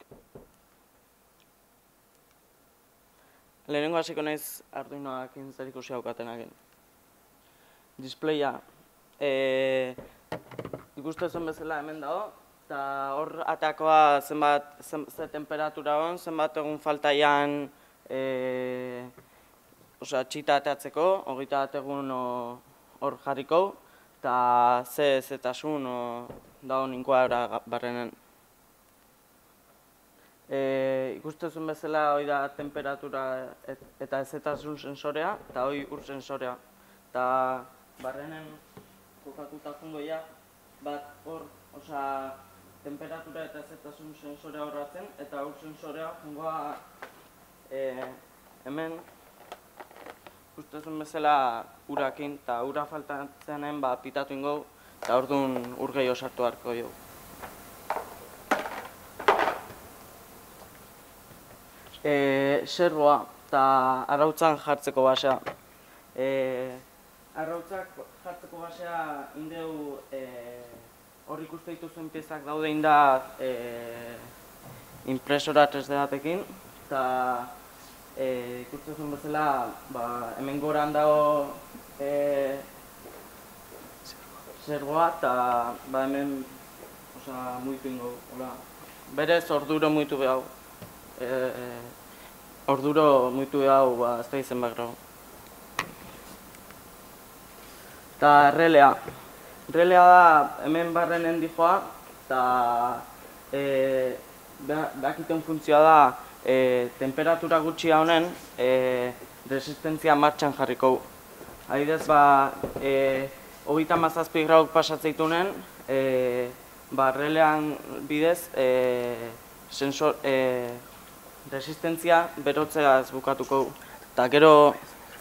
Lehenengo hasiko naiz Arduinoakin zer ikusi daukatenak. Displaya ikusten bezala hemen dago, eta hor atakoa zenbat temperatura hon, zenbat egun faltaian txita ateatzeko, 21 egun hor jarriko, eta zetasun dago inkuadra barrenen. Ikusten bezala hori da temperatura eta zetasun sensorea, eta hori ur sensorea. Eta barrenen kokatuta fungoia, bat hor, temperatura eta zetasun sensorea horratzen, eta ur sensorea fungoa hemen ikusten bezala urakin, eta ura faltatzeanen pitatu ingo, eta orduan ur gehiago sartu harko jo. Serboa eta arrautzan jartzeko basea. Arrautzak jartzeko basea indeu hor ikuste dituzuen piezak daude inda impresora 3D batekin, eta ikusten zuen bezala, hemen goran dago serboa eta hemen muitu ingo. Berez orduro muitu behau. Orduro muitu behau, ez da izen behar grau. Eta relea. Relea da hemen barrenen dijoa, eta behakiten funtzioa da temperatura gutxia honen resistentzia martxan jarriko. Adidez, 37 grauk pasatzeitunen, relean bidez resistentzia berotzeaz bukatuko. Eta gero...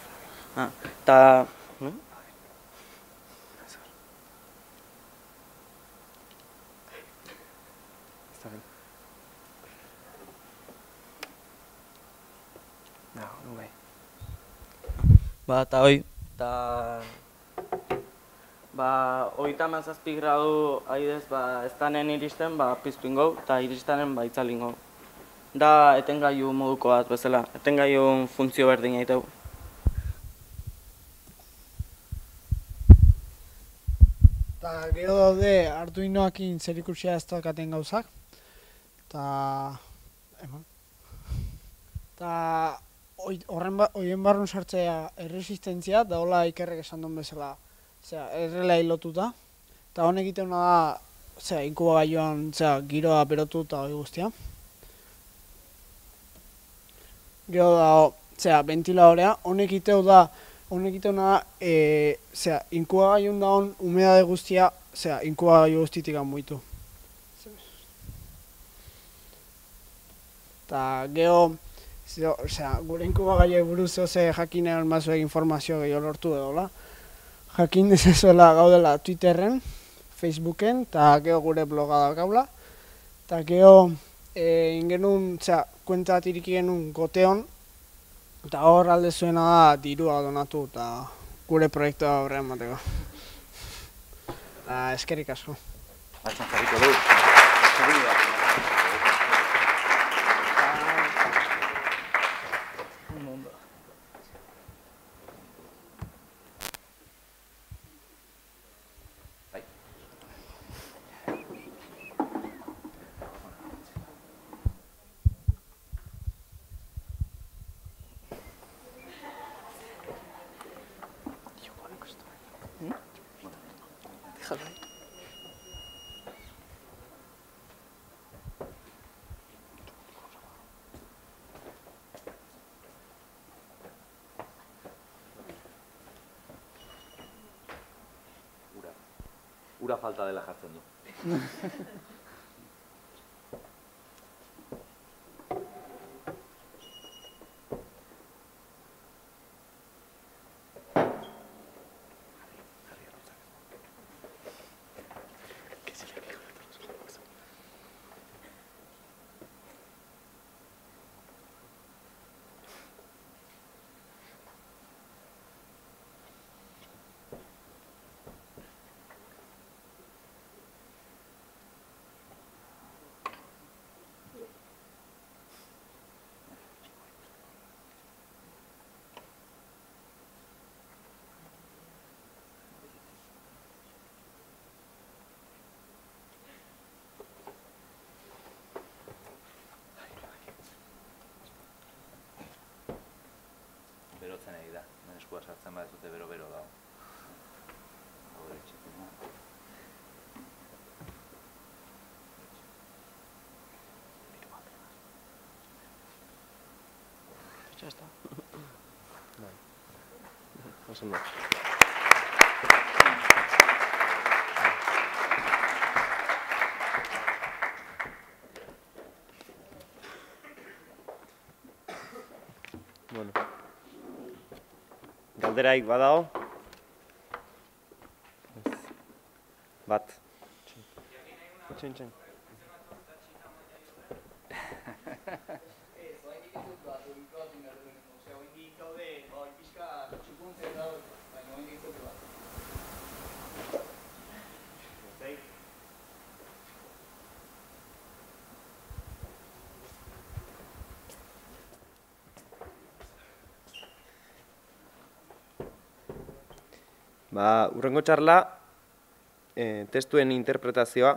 Eta hoi, eta 37 gradu adidez ez danen iristen piztu ingo, eta iristanen itzali ingo. Da etengailu moduko bat bezala, etengailu funtzio berdin egiteu. Eta gero daude Arduinoakin zerikusia ez daukaten gauzak. Eta horien barrun sartzea erresistentzia, da hola ikerrek esan duen bezala errela hilotuta. Eta honek egiteuna da, inkubagailuan giroa berotu eta hori guztia. Gero da, ventiladorea, honek egiteu da honek itena da, inkubagaiun daun humedade guztia, inkubagaiu guztitik muitu. Eta geho, gure inkubagaiei buruz ze jakinean mazuek informazio gehiago lortu edola. Jakin dezazuela gaudela Twitterren, Facebooken, eta geho gure bloga daukaula. Eta geho, ingenun, kuenta bat iriki genuen goteon, eta hor alde zuena da dirua donatu eta gure proiektua aurrean mateko. Eskerrik asko. Martxan jarriko du. Ura falta dela jartzen du. Berotzen ari da, eskua sartzen bat dute bero-bero dago. Ya está. Oso ondo. Bueno. Galderaik badago? Bat. Txin. Urrengo txarla, testuen interpretazioa,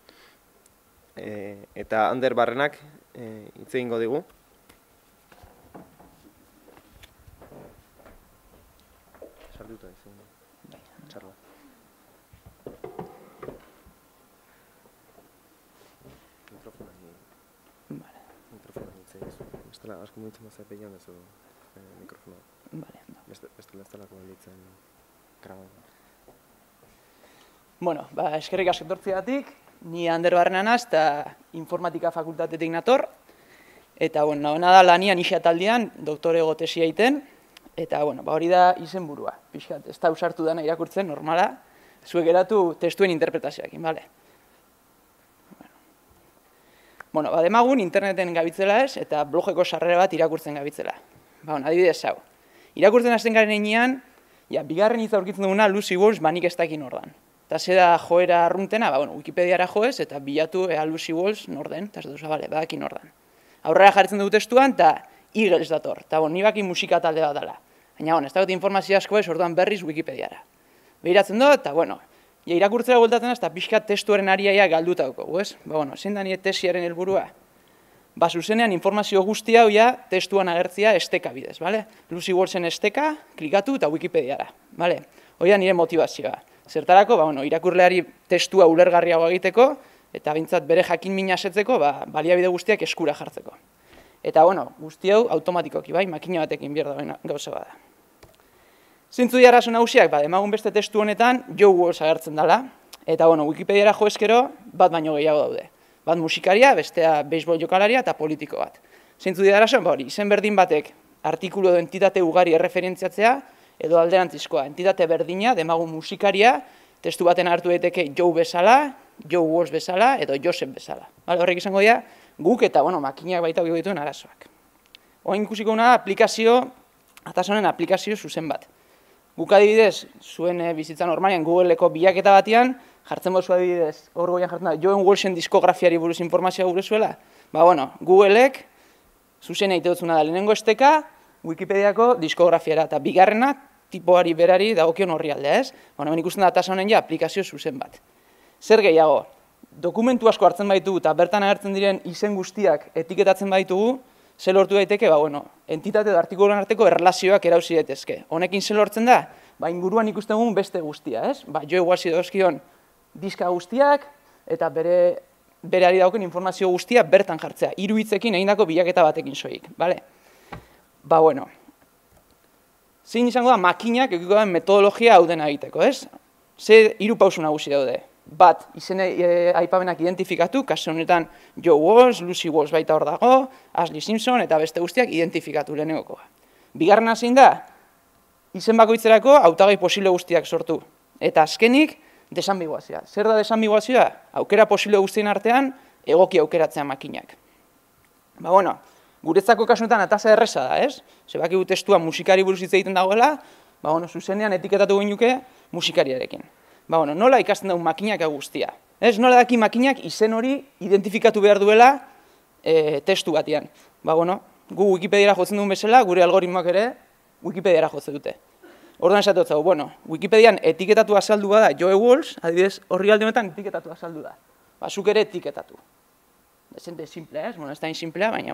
eta Ander Barrenak hitz egingo digu. Sartuta izan da, txarla. Mikrofonak hitz egizu. Bestela, asko mugitzen mazai pegian ez mikrofonak. Bestela ez talako balitzen grabatu. Bueno, eskerrik asko etortzeagatik, ni Ander Barrena naz eta informatika fakultatetik nator. Eta, nagoena da lanian isa taldean, doktorego tesia egiten. Eta, hori da izenburua. Pixkat, ez da usartu dana irakurtzen, normala. Zuek geratu testuen interpretazioakin, bale? Demagun interneten gabitzela ez, eta blogeko sarrera bat irakurtzen gabitzela. Adibidez hau. Irakurtzen hasten garen enean, bigarren hitza aurkitzen duguna Lucy Walsh nik ez dakin ordan. Eta ze da joera arruntena, Wikipediara joez, eta bilatu Lucy Walsh norden, eta ez duza, badakin ordan. Aurrera jarritzen dugu testuan, eta Eagles dator, eta ni baki musika talde bat dela. Baina, ez dagoet informazio asko ez, orduan berriz Wikipediara. Behiratzen dut, eta, irakurtzera bueltatzen ez, eta pixka testuaren ariaia galduta dugu, ez? Zein da nire tesiaren helburua? Zuzenean informazio guzti hau testuan agertzia esteka bidez, bale? Lucy Walshen esteka, klikatu eta Wikipediara, bale? Hoi da nire motivazioa. Zertarako, irakurleari testua ulergarriago egiteko, eta bintzat bere jakin mina asetzeko, baliabide guztiak eskura jartzeko. Eta, guzti hau automatikoki, makina batekin behar dagoen gauza bada. Zeintzu dira arazo nagusiak, demagun beste testu honetan Joe Walsh agertzen dela, eta Wikipediara jo eskero bat baino gehiago daude. Bat musikaria, bestea beisbol jokalaria eta politiko bat. Zeintzu dira arazo, izen berdin batek artikulu edo entitate ugari erreferentziatzea, edo alderantzizkoa, entitate berdina, demagun musikaria, testu baten hartu daiteke Joe bezala, Joe Walsh bezala, edo Joseph bezala. Horrek izango dira, guk eta makinak baita dituen arazoak. Oain ikusiko da aplikazio, atasonen aplikazio zuzen bat. Guk adibidez, zuen bizitza normalian Googleko bilaketa batian, jartzen bozu adibidez, hor goian jartzen da, Joe Walshen diskografiari buruz informazioa gure zuela. Googlek zuzen egite dutzuna da lehenengo esteka, Wikipediako diskografiara, eta bigarrena tipoari berari dagokion horri aldea, ez? Ben ikusten da tasa honen ja aplikazio zuzen bat. Zer gehiago, dokumentu asko hartzen baitugu eta bertan agertzen diren izen guztiak etiketatzen baitugu, zer lortu daiteke, entitate edo artikuluan arteko erlazioak erauzi daitezke. Honekin zer lortzen da, inguruan ikusten dugun beste guztia, ez? Joe Walshi dozkion diska guztiak, eta bereari dauken informazio guztia bertan jartzea, hiru hitzekin egindako bilaketa batekin soilik, bale? Zein izango da makinak ekiko den metodologia hau dena egiteko, ez? Ze hiru pausu nagusi daude. Bat, izen aipamenak identifikatu, kasu honetan Joe Walsh, Lucy Walsh baita hor dago, Ashley Simpson eta beste guztiak identifikatu lehenengokoa. Bigarrena zein da, izen bakoitzerako hautagai posible guztiak sortu. Eta azkenik, desambiguazioa. Zer da desambiguazioa? Aukera posible guztien artean, egoki aukeratzea makinak. Guretzako kasunetan atasa erreza da, ez? Zebakigu testua musikari buruz hitz egiten dagoela, zuzenean etiketatu ginuke musikariarekin. Nola ikasten dugu makinak guztia? Nola daki makinak izen hori identifikatu behar duela testu batean? Gu Wikipediara jotzen duen bezala, gure algoritmoak ere Wikipediara jotzen dute. Orduan esatu dut, Wikipedian etiketatu azaldu bada Joe Walsh, adibidez horri alde honetan etiketatu azaldu da. Zuk ere etiketatu. Desente simplea, ez da insimplea, baina,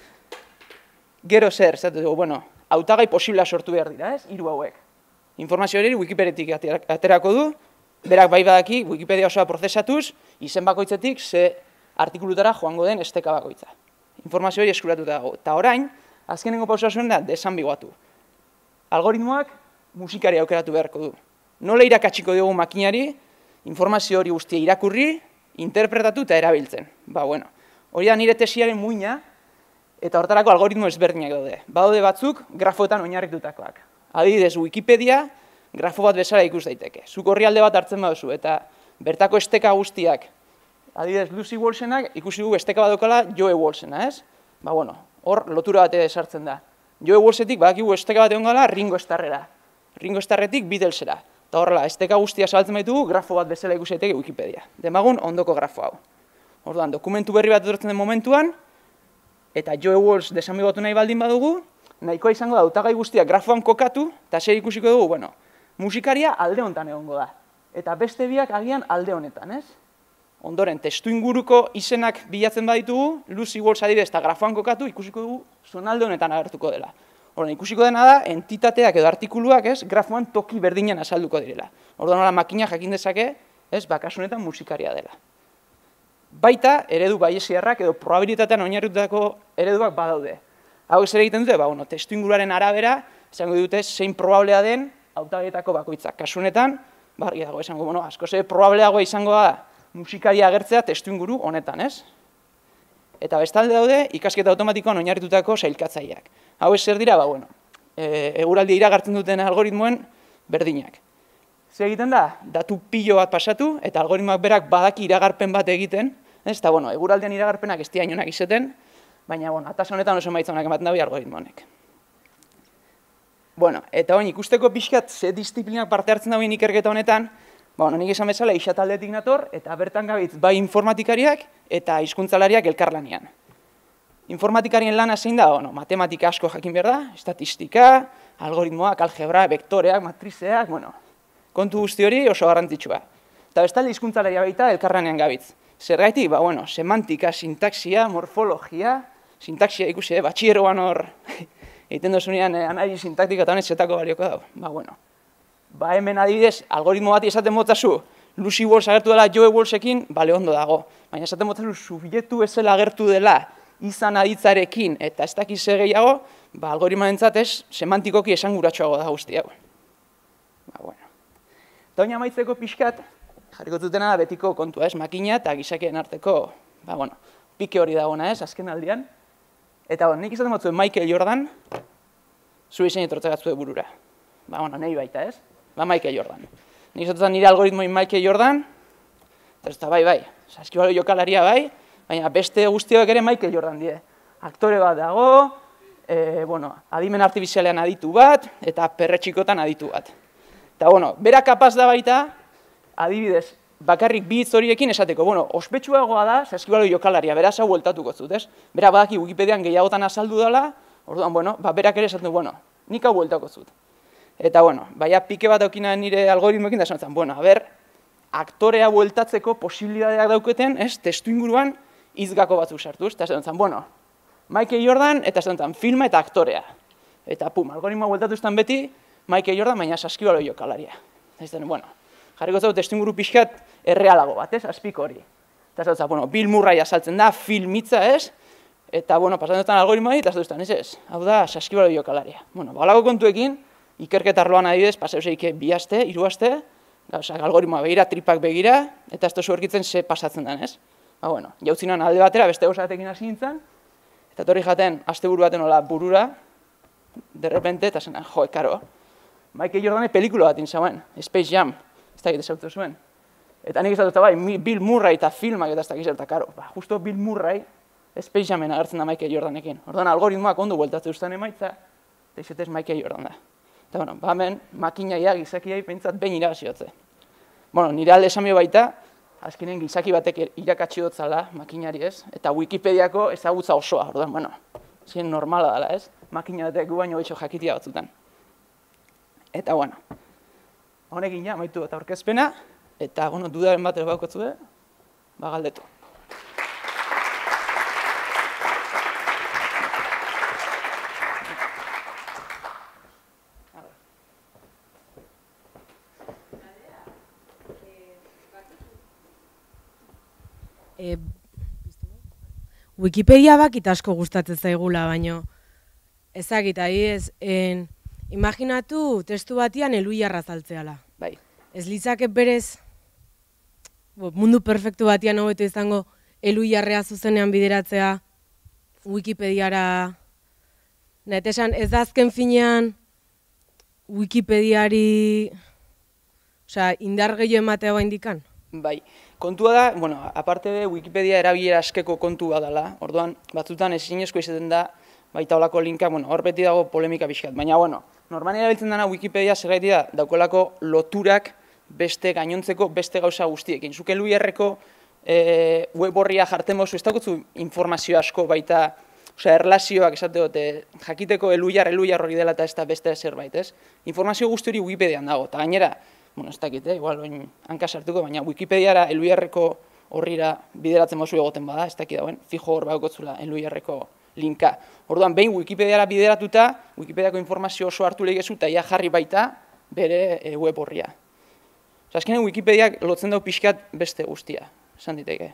Gero zer, esatu dugu, hautagai posiblea sortu behar dira, ez? Hiru hauek. Informazio hori Wikipediatik aterako du, berak bai badaki Wikipedia osoa prozesatuz, izen bakoitzetik ze artikulutara joango den esteka bakoitza. Informazio hori eskuratuta dago. Eta orain, azkenengo pausa zuen da desambiguatu. Algoritmoak musikari aukeratu beharko du. Nola irakatsiko dugu makinari, informazio hori guztia irakurri, interpretatu eta erabiltzen. Hori da nire tesiaren muina, eta hortarako algoritmo ezberdinak daude. Badaude batzuk grafoetan oinarritutakoak. Adibidez, Wikipedia grafo bat bezala ikus daiteke. Zuk orrialde bat hartzen baduzu eta bertako esteka guztiak, adibidez, Lucy Walshenak ikusi dugu esteka bat daukala Joe Walshena, ez? Hor lotura bat esartzen da. Joe Walshetik badakigu esteka bat egon gala Ringo Starrera. Ringo Starretik Beatlesera. Eta horrela, esteka guztia zabaltzen baitugu grafo bat bezala ikusi daiteke Wikipedia. Demagun ondoko grafo hau. Orduan, dokumentu berri bat etortzen den momentuan, eta Joe Walsh desambiguatu nahi baldin badugu, nahikoa izango da hautagai guztiak grafoan kokatu, eta zer ikusiko dugu, musikaria alde honetan egongo da. Eta beste biak agian alde honetan, ez? Ondoren, testu inguruko izenak bilatzen baditugu, Lucy Walsh adibidez eta grafoan kokatu, ikusiko dugu zonalde honetan agertuko dela. Orduan, ikusiko dena da, entitateak edo artikuluak, ez, grafoan toki berdinean azalduko direla. Orduan, makina jakin dezake, ez, kasu honetan musikaria dela. Baita, eredu baiesiarrak edo probabilitatean oinarritutako ereduak badaude. Hau zer egiten dute, testu inguruaren arabera, esango dute zein probablea den hautagaietako bakoitzak. Kasu honetan, barri dago esango, asko ze probableagoa izango da musikaria agertzea testu inguru honetan, ez? Eta bestalde daude, ikasketa automatikoan oinarritutako sailkatzaileak. Hau zer dira, eguraldia iragartzen duten algoritmoen berdinak. Zer egiten da, datu pilo bat pasatu, eta algoritmoak berak badaki iragarpen bat egiten, eta eguraldian iragarpenak ez dira inonak izeten, baina atasa honetan oso emaitza honak ematen dabi algoritmo honek. Eta ikusteko pixkat ze disiplinak parte hartzen dagoen ikerketa honetan, nik esan bezala isataldetik nator, eta bertan gabitz bai informatikariak eta hizkuntzalariak elkarlanean. Informatikarien lana zein da, matematika asko jakin behar da, estatistika, algoritmoak, algebra, vektoreak, matrizeak, kontu guzti hori oso garrantzitsua. Eta bestalde hizkuntzalaria baita elkarlanean gabitz. Zergaitik, semantika, sintaxia, morfologia, sintaxia ikusi, batxieroan hor, egiten dozunean analiz sintaktika eta honet zetako balioko dago. Hemen adibidez, algoritmo bat esaten motzazu, Lucy Walsh agertu dela Joe Walshekin, ondo dago. Baina esaten motzazu, subjektu bezala agertu dela izan aditzarekin eta ez dakiz gehiago, algoritmoarentzat ez semantikoki esanguratsuago da guzti hau. Eta oin amaitzeko pixkat, jarriko zutena da betiko kontua, makina eta gizakien arteko, pike hori dagoena, azken aldian. Eta nik izaten batzuen Michael Jordan, zure izan etortze gatzue burura. Nahi baita, Michael Jordan. Nik izaten nire algoritmoin Michael Jordan, eta bai, saskibalo jokalaria bai, baina beste guztiok ere Michael Jordan die. Aktore bat dago, adimen artifizialean aditu bat, eta perretxikotan aditu bat. Eta, bera kapaz da baita, adibidez, bakarrik bi hitz horiekin esateko, ospetsuagoa da, saskibalo jokalaria, beraz hau bueltatuko zut, ez? Bera badaki Wikipedian gehiagotan azaldu dela, orduan, berak ere esaten, nik hau bueltako zut. Eta, baina pike bat daukina nire algoritmoekin da esatzen, aktorea bueltatzeko posibilidadeak dauketen, testu inguruan izgako batzuk sartuz, eta esaten, Michael Jordan, eta esaten, filma eta aktorea. Eta, algoritmoa bueltatuztan beti, Michael Jordan, baina saskibalo jokalaria. Eta, jarriko zau testu inguru pixkat errealago bat, azpiko hori. Eta esaten, Bill Murray azaltzen da, filmitza, eta, pasatzen duten algoritmoa, eta esaten, ez, hau da, saskibalo jokalaria. Balako kontuekin, ikerketa arloan adibidez, paseuseik 2 aste, 3 aste, algoritmoa begira, tripak begira, eta ez tozu erkitzen ze pasatzen den, ez? Jautzinan alde batera, beste gauzatekin hasi nintzen, eta torri jaten, asteburu baten hola burura, derrepente, eta zen, karo, Michael Jordanek pelikula bat intzauen, Space Jam, ez da egite zuen. Eta nik izatu bai, Bill Murray eta filmak eta ez da egite karo. Justo Bill Murray, Space Jamen agertzen da Michael Jordanekin. Orduan algoritmoak ondo bueltatzen duzten emaitza, eta izetez Michael Jordan da. Eta, hemen, makinaia, gizakiai, pentsat behin iragaziotze. Nire alde esamio baita, azkenen gizaki batek irakatsi dotzala, makinari ez, eta Wikipediako ezagutza osoa, orduan, ziren normala dela ez, makina batek gu baino behitxo jakitia batzutan. Eta, honekin ja, maitu eta aurkezpena, eta, dudaren bat ere baukotzu, galdetu. Wikipedia bakit asko gustatzen zaigula, baino ezagit, adibidez, imaginatu testu batian Eluiarra azaltzeala. Bai. Ez litzake berez mundu perfektu batian hobeto izango Eluiarrea zuzenean bideratzea Wikipediara. Nahet esan, ez da azken finean Wikipediari indar gehiago ematea indikan? Bai. Kontua da, aparte de Wikipedia erabilera askeko kontua dela, orduan, batzutan ezinezko izaten da, baita olako linka, hor beti dago polemika pixkat, baina, normalan erabiltzen dena Wikipedia zergaiti da, daukolako loturak beste gainontzeko beste gauza guztiekin. Zuk Eluiarreko web horria jartzen bozu, ez dakotzu informazio asko baita, erlazioak esate dute, jakiteko Eluiar hori dela eta ez da beste zerbait, ez? Informazio guzti hori Wikipedian dago, eta gainera, ez dakit, igual hanka sartuko, baina Wikipediara Eluiarreko horrira bideratzen bozu egoten bada, ez dakit dauen, fijo hor baukotzula Eluiarreko linka. Orduan, behin Wikipediara bideratuta, Wikipediako informazio oso hartu lehigezu eta ia jarri baita bere web horria. Azkenean Wikipediak lotzen dau pixkat beste guztia, esan diteke.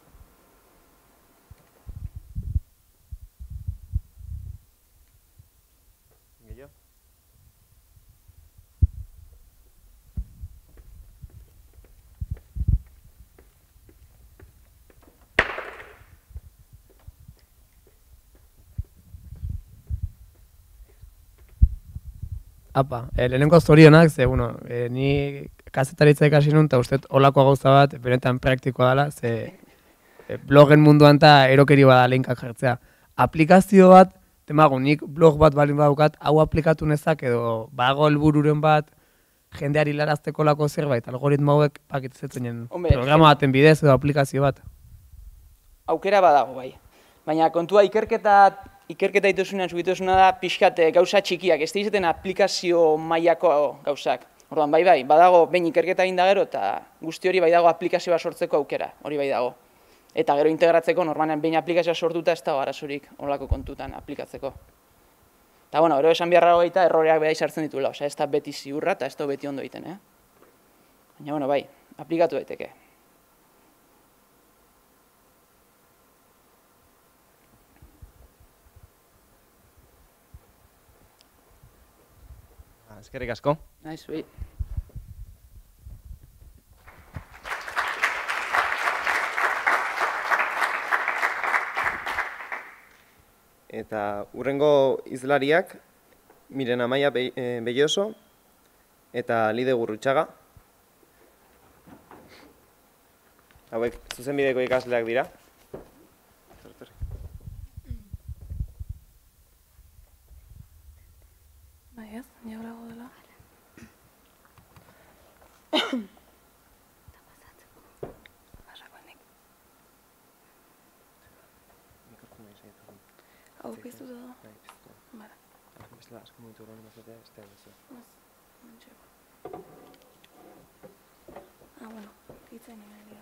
Apa, lehenengo zorionak, ze, ni kazetaritza ikasi nun, eta uste olako gauza bat, benetan praktikoa dela, ze blogen munduan eta erokeri bada linkak jartzea. Aplikazio bat, temago, nik blog bat balin badukat, hau aplikatu nezak, edo bago helbururen bat, jendeari larazteko lako zerbait, algoritmo hauek pakitzetzen programa baten bidez edo aplikazio bat. Aukera badago, bai. Baina kontua ikerketa dituzunean zugituzuna da pixkat gauza txikiak, ez dizaten aplikazio mailako gauzak. Orduan, bai, badago behin ikerketa egin da gero eta guzti hori bai dago aplikazioa sortzeko aukera, hori bai dago. Eta gero integratzeko, normalean behin aplikazioa sortuta ez dago arazorik onlako kontutan aplikatzeko. Eta, gero esan beharra baita erroreak beha izartzen dituela, ez da beti ziurra eta ez da beti ondo egiten, Baina, bai, aplikatu daiteke. Eskerrik asko. Naiz, bai. Eta hurrengo hizlariak Miren Amaia Belloso eta Lide Gurrutxaga. Hauek zuzenbideko ikasleak dira. Bai ez, jaurago dela. Hau piztu da? Bara. Bezala, asko mugitu horren mazatea, ez da egizu. Bueno, hitzen dira.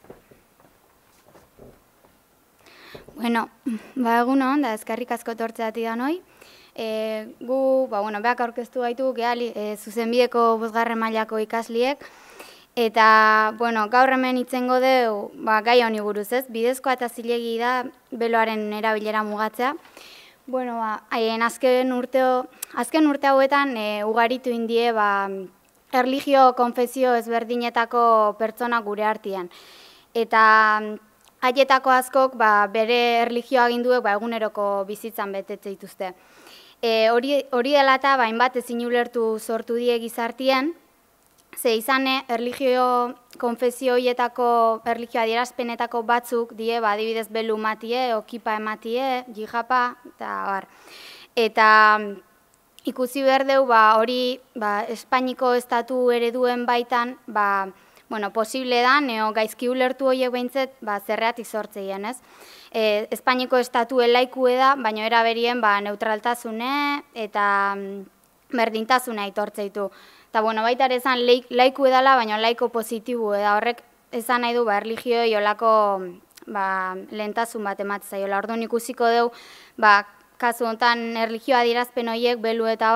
Bueno, egun hon, da eskerrik asko tortzeati da noi. Gu, beak aurkeztu gaitu, zuzenbideko 5. mailako ikasliek, eta, gaur hemen itzengo deu, gai honi buruz ez, bidezkoa eta zilegi da beloaren erabilera mugatzea. Azken urte hauetan ugaritu indie erlijio konfesio ezberdinetako pertsona gure artean. Eta haietako askok bere erlijio aginduek eguneroko bizitzan betetze dituzte. Hori dela eta hainbat ezin ulertu sortu die gizartean, ze izane erlijio konfesio horietako erlijio adierazpenetako batzuk die adibidez belu ematie, okipa ematie, jihapa eta bar. Eta ikusi behar deu hori Espainiko estatu ereduen baitan posible da, gaizki ulertu horiek behintzet zerreatik sortzeien, ez? Espainiko estatu laikue da, baina era berien neutraltasune eta berdintasuna aitortzeitu. Eta baita ere esan laiku edala, baina laiko positibu, eta horrek esan nahi du erligioi olako lehentasun bat ematzen zaiola. Orduan ikusiko dugu, kasu honetan erligioa adierazpen horiek belu eta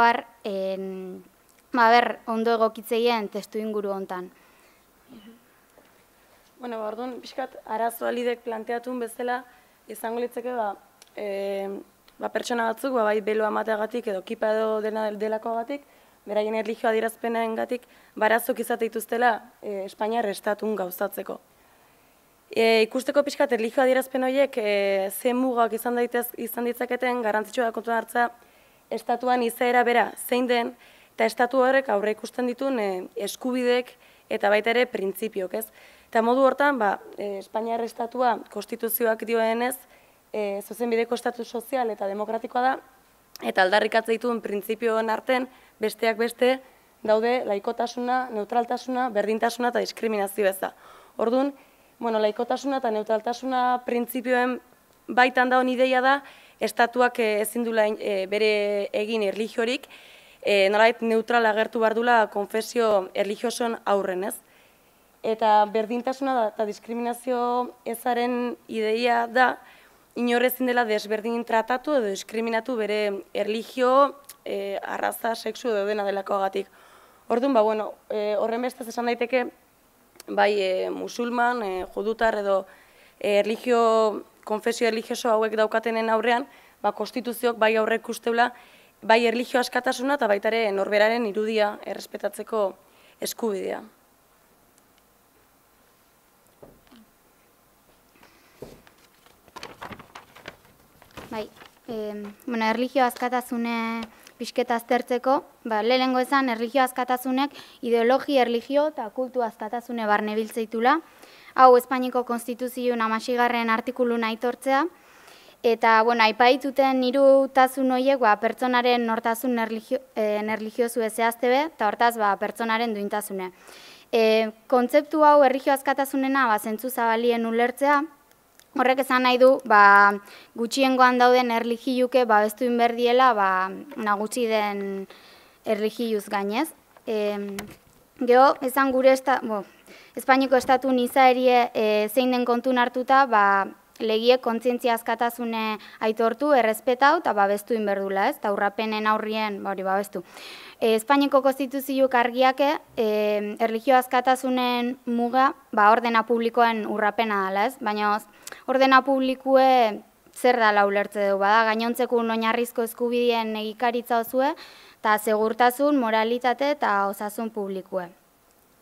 bar, ondo egokitzeien testu inguru honetan. Orduan, pixkat, arazoa lidek planteatun bezala, izango litzeke pertsona batzuk, bai beloa emateagatik edo kipa edo delakoagatik, beraien erlijioa adierazpenengatik barazok izate dituztela Espainiar estatun gauzatzeko. Ikusteko pixkat erlijioa adierazpen horiek ze mugak izan ditzaketen garrantzitsua da kontuan hartza estatuan izaera bera zein den eta estatu horrek aurre ikusten dituen eskubidek eta baita ere printzipioak, ez? Eta modu hortan, Espainiar estatua konstituzioak dioenez, zuzenbideko estatu sozial eta demokratikoa da, eta aldarrikatze dituen printzipioen arten, besteak beste, daude laikotasuna, neutraltasuna, berdintasuna eta diskriminazio eza. Orduan, laikotasuna eta neutraltasuna printzipioen baitan daun ideia da, estatuak ezin dula bere egin erlijiorik, nolabait neutral agertu behar dula konfesio erlijioson aurren, ez? Eta berdintasuna eta diskriminazio ezaren ideia da, inorrezin dela desberdin tratatu edo diskriminatu bere erlijio, arraza, sexu edo dena delakoagatik. Orduan, horren bestez esan daiteke, bai musulman, judutar edo konfesio erlijioso hauek daukatenen aurrean, konstituzioak bai aurrek usteula, bai erlijio askatasuna eta baitare norberaren irudia errespetatzeko eskubidea. Erlijio askatasune pixketa aztertzeko, lehenengo esan erlijio askatasunek ideologi, erlijio eta kultu askatasune barne biltzeitula. Hau Espainiko Konstituzioen 16. artikulun aitortzea. Eta, aipaituten irutasun horiek pertsonaren nortasun erlijiozu ezazte be, eta hortaz pertsonaren duintasune. Kontzeptu hau erlijio askatasunena zentzu zabalien ulertzea, horrek esan nahi du, gutxiengoan dauden erlijiuke bestuin berdiela nagutsi den erlijiuz gainez. Gero, esan gure Espainiko estatun izaerie zein den kontun hartuta, legiek kontzientzia askatasune aitortu, errespetau eta bestuin berdula, ez? Eta urrapenen aurrien, bestu. Espainiko konstituzioak argiake, erlijio askatasunen muga, ordena publikoen urrapena dela, ez? Baina ordena publikue zer dala ulertze du, gainontzeko oinarrizko eskubideen egikaritza osue, eta segurtasun, moralitate eta osasun publikue.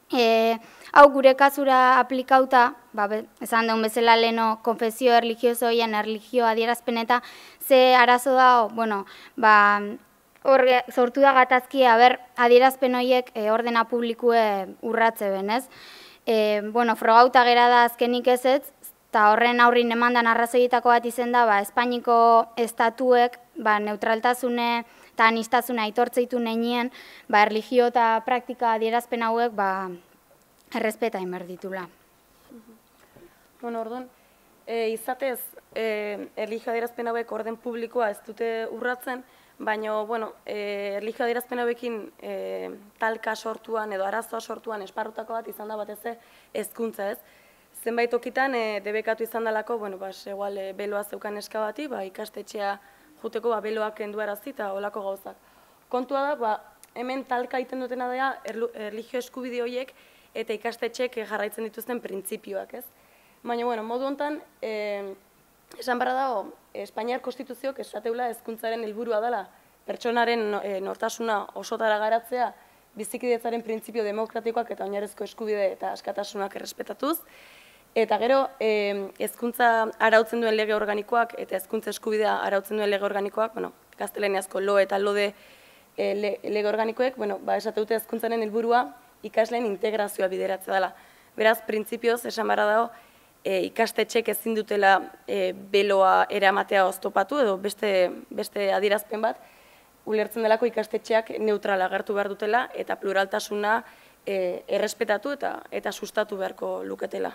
Hau gure kasura aplikauta, esan deun bezala leheno konfesio erligiozoien erligio adierazpen eta ze arazo da, bueno, hor sortu da gatazkia, adierazpen horiek ordena publikue urratze ben, ez? Bueno, frogauta gera da azkenik ez, eta horren aurrin emandan arrazoietako bat izen da, Espainiko estatuek neutraltasune eta anistazune aitortzeitu nenien, erligio eta praktika adierazpen hauek errespeta inberditula. Bueno, orduan, izatez, erligio adierazpen hauek orden publikoa ez dute urratzen, baina, bueno, erligio adierazpen hauekin talka sortuan edo arazoa sortuan esparrutako bat izan da batez hezkuntza, ez? Zenbait tokitan debekatu izan dalako, bueno, igual beloa zeukan eska bati, ikastetxea juteko beloak kenduarazi eta olako gauzak. Kontua da, hemen talka egiten dutena da erligio eskubide horiek eta ikastetxeek jarraitzen dituzten printzipioak, ez? Baina, bueno, modu honetan, esan barra dago, Espainiar Konstituzioak esateula hezkuntzaren helburua dela, pertsonaren nortasuna osotara garatzea, bizikidetzaren printzipio demokratikoak eta oinarrizko eskubide eta askatasunak errespetatuz, eta gero, hezkuntza arautzen duen lege organikoak eta hezkuntza eskubidea arautzen duen lege organikoak, bueno, gaztelaniazko lo eta lode lege organikoek, bueno, esate dute hezkuntzaren helburua ikasleen integrazioa bideratzea dela. Beraz, printzipioz, esan barra dago, ikastetxek ezin dutela beloa eramatea oztopatu edo beste adierazpen bat, ulertzen delako ikastetxeak neutrala agertu behar dutela eta pluraltasuna errespetatu eta sustatu beharko luketela.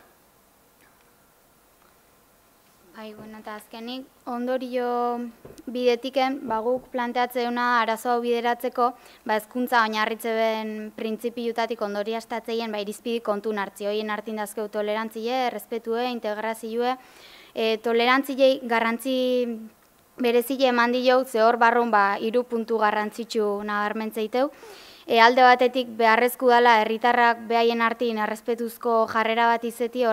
Bueno, eta azkenik, ondorio bidetiken, guk planteatzeuna arazo hau bideratzeko, hezkuntza oinarritze ben printzipioetatik ondoriastatzeien irizpidi kontun hartzi, hoien hartin dazkeu tolerantzile, errespetue, integrazioe, tolerantzilei garrantzi berezile eman diok, ze hor barrun 3 puntu garrantzitsu nabarmentzeiteu. Alde batetik beharrezku dela herritarrak behaien hartin errespetuzko jarrera bat izeti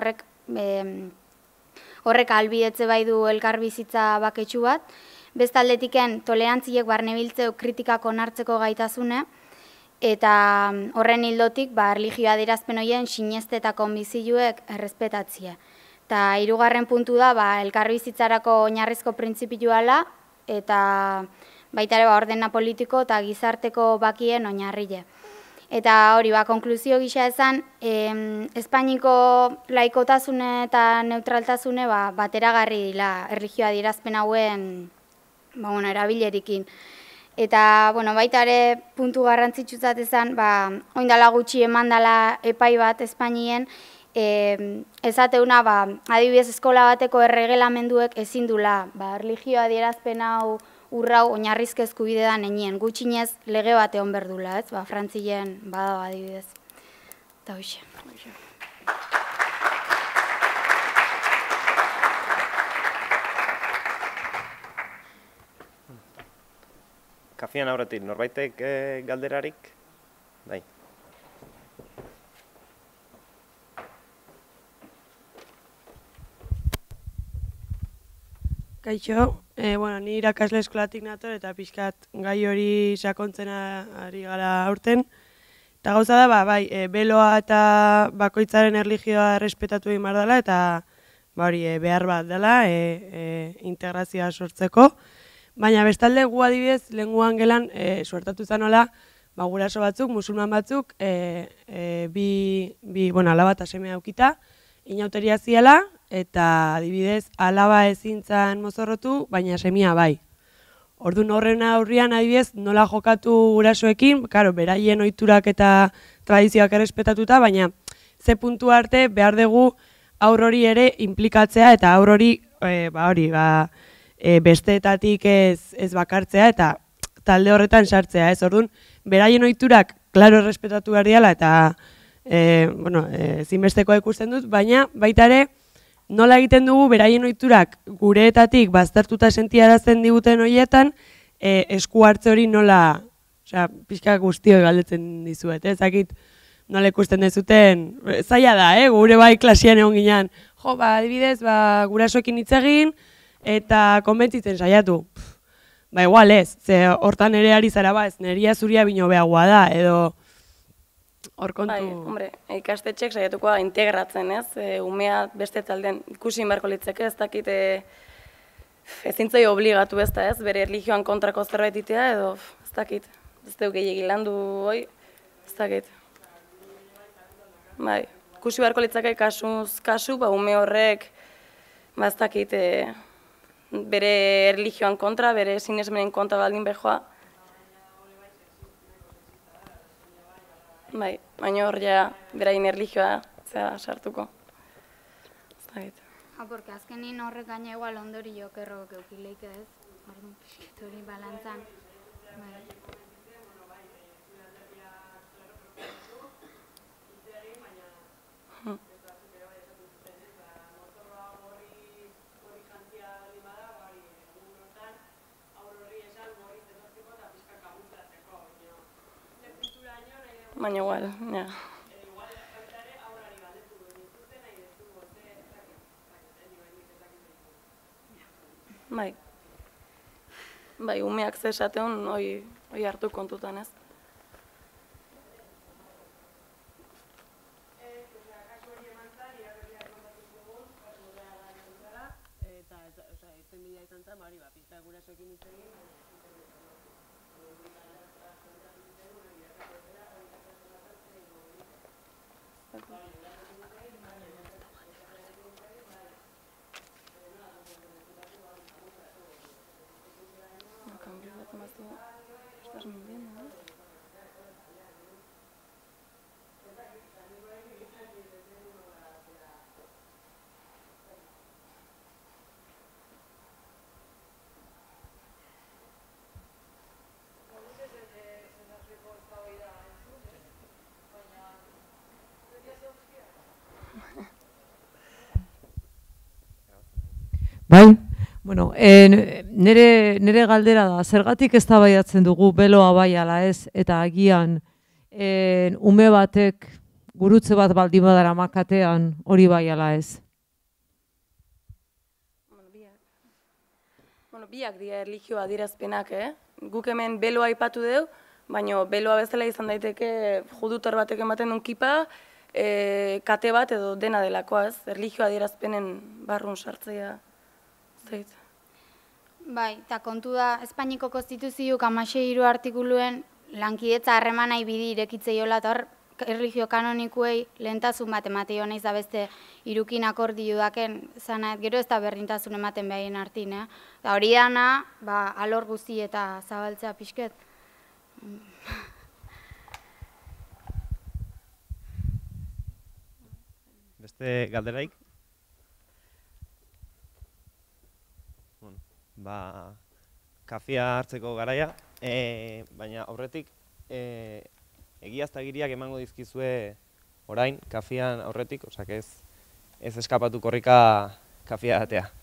horrek ahalbidetze bai du elkarbizitza baketsu bat. Bestaldetiken tolerantziek barnebiltzeu kritikak onartzeko gaitasune, eta horren hildotik erligio adierazpen horien sineste eta konbiziluek errespetatzea. Eta 3. puntu da elkarbizitzarako oinarrizko printzipioala eta baita ere ordena politiko eta gizarteko bakien oinarrile. Eta hori, konklusio gisa esan, Espainiko laikotasune eta neutraltasune bateragarri dila erligio adierazpen hauen erabilerikin. Eta baita ere puntu garrantzitsuzat esan, oindala gutxi emandala epai bat Espainien, esateuna adibidez eskola bateko erregelamenduek ezin dula erligio adierazpen hau urrau oinarrizko eskubide da nenien, gutxinez lege bat egon berdula, ez? Frantzilen badago adibidez. Eta hoxe. Kafian aurretik, norbaitek galderarik? Bai. Kaixo, ni irakasle eskolatik nator eta pixkat gai hori sakontzen ari gara aurten. Eta gauza da, beloa eta bakoitzaren erligioa errespetatu egin behar dela eta behar bat dela integrazioa sortzeko. Baina bestalde gu adibidez, lehenguan gelan suertatu zanola, guraso batzuk, musulman batzuk, alaba eta semea aukita, inauteria ziela, eta adibidez, alaba ezin zan mozorrotu, baina semia bai. Orduan horren aurrian adibidez, nola jokatu gurasoekin, beraien ohiturak eta tradizioak errespetatuta, baina ze puntu arte behar dugu haur hori ere implikatzea eta haur hori besteetatik ez bakartzea eta talde horretan sartzea. Orduan, beraien ohiturak klaro errespetatu behar diala eta zinbestekoa ikusten dut, baina baita ere, nola egiten dugu beraien ohiturak gureetatik baztertuta sentiarazten diguten horietan esku hartze hori nola, pixka guztioi galdetzen dizuet, ezakit nola ikusten dezuten, zaila da, gure bai klasian egon ginean, adibidez, gurasoekin hitz egin eta konbentzitzen saiatu. Igual ez, ze hortan ere ari zara ez neria zuria bino behagoa da, edo hor kontu... Bai, hombre, ikastetxek saiatuko integratzen, ez? Umea beste talden ikusi beharko litzeke, ez dakit ezintzai obligatu ez da, ez? Bere erlijioan kontrako zerbait itea edo ez dakit. Ez dut gehiagin landu hoi, ez dakit. Bai, ikusi beharko litzake kasuz kasu, ume horrek, ez dakit, bere erlijioan kontra, bere sinesmenen kontra baldin behoa. Bai, baina hor ja, berain erlijioa sartuko. Ez dakit. Porque azkenin horrek gaina igual ondori jokerro keukileik ez, hori balantzan. Baina igual, ja. Bai. Bai, umeak ze esateun hoi hartu kontutan, ez? ¿Estás mintiendo, no? Bai, bueno, nire galdera da, zergatik eztabaidatzen dugu beloa bai ala ez, eta agian ume batek gurutze bat baldin badara makatean hori bai ala ez? Biak dira erlijioa adierazpenak, Guk hemen beloa aipatu dugu, baina beloa bezala izan daiteke judutar batek ematen duen kipa, kate bat edo dena delakoa, ez? Erlijioa adierazpenen barrun sartzea. Bai, eta kontu da, Espainiko Konstituzioak 16 artikuluen lankidetza harremanai bidi irekitzeiola, eta hor, erlijio kanonikuei lehentasun bat emateo naiz da beste irukin akordio daken, zana, gero ez da berdintasun ematen behaien artin, Eta hori dana, alor guzti eta zabaltzea pixket. Beste galderaik? Kafea hartzeko garaia, baina aurretik egiaztagiriak emango dizkizue orain kafean aurretik, osak ez eskapatu korrika kafea datea.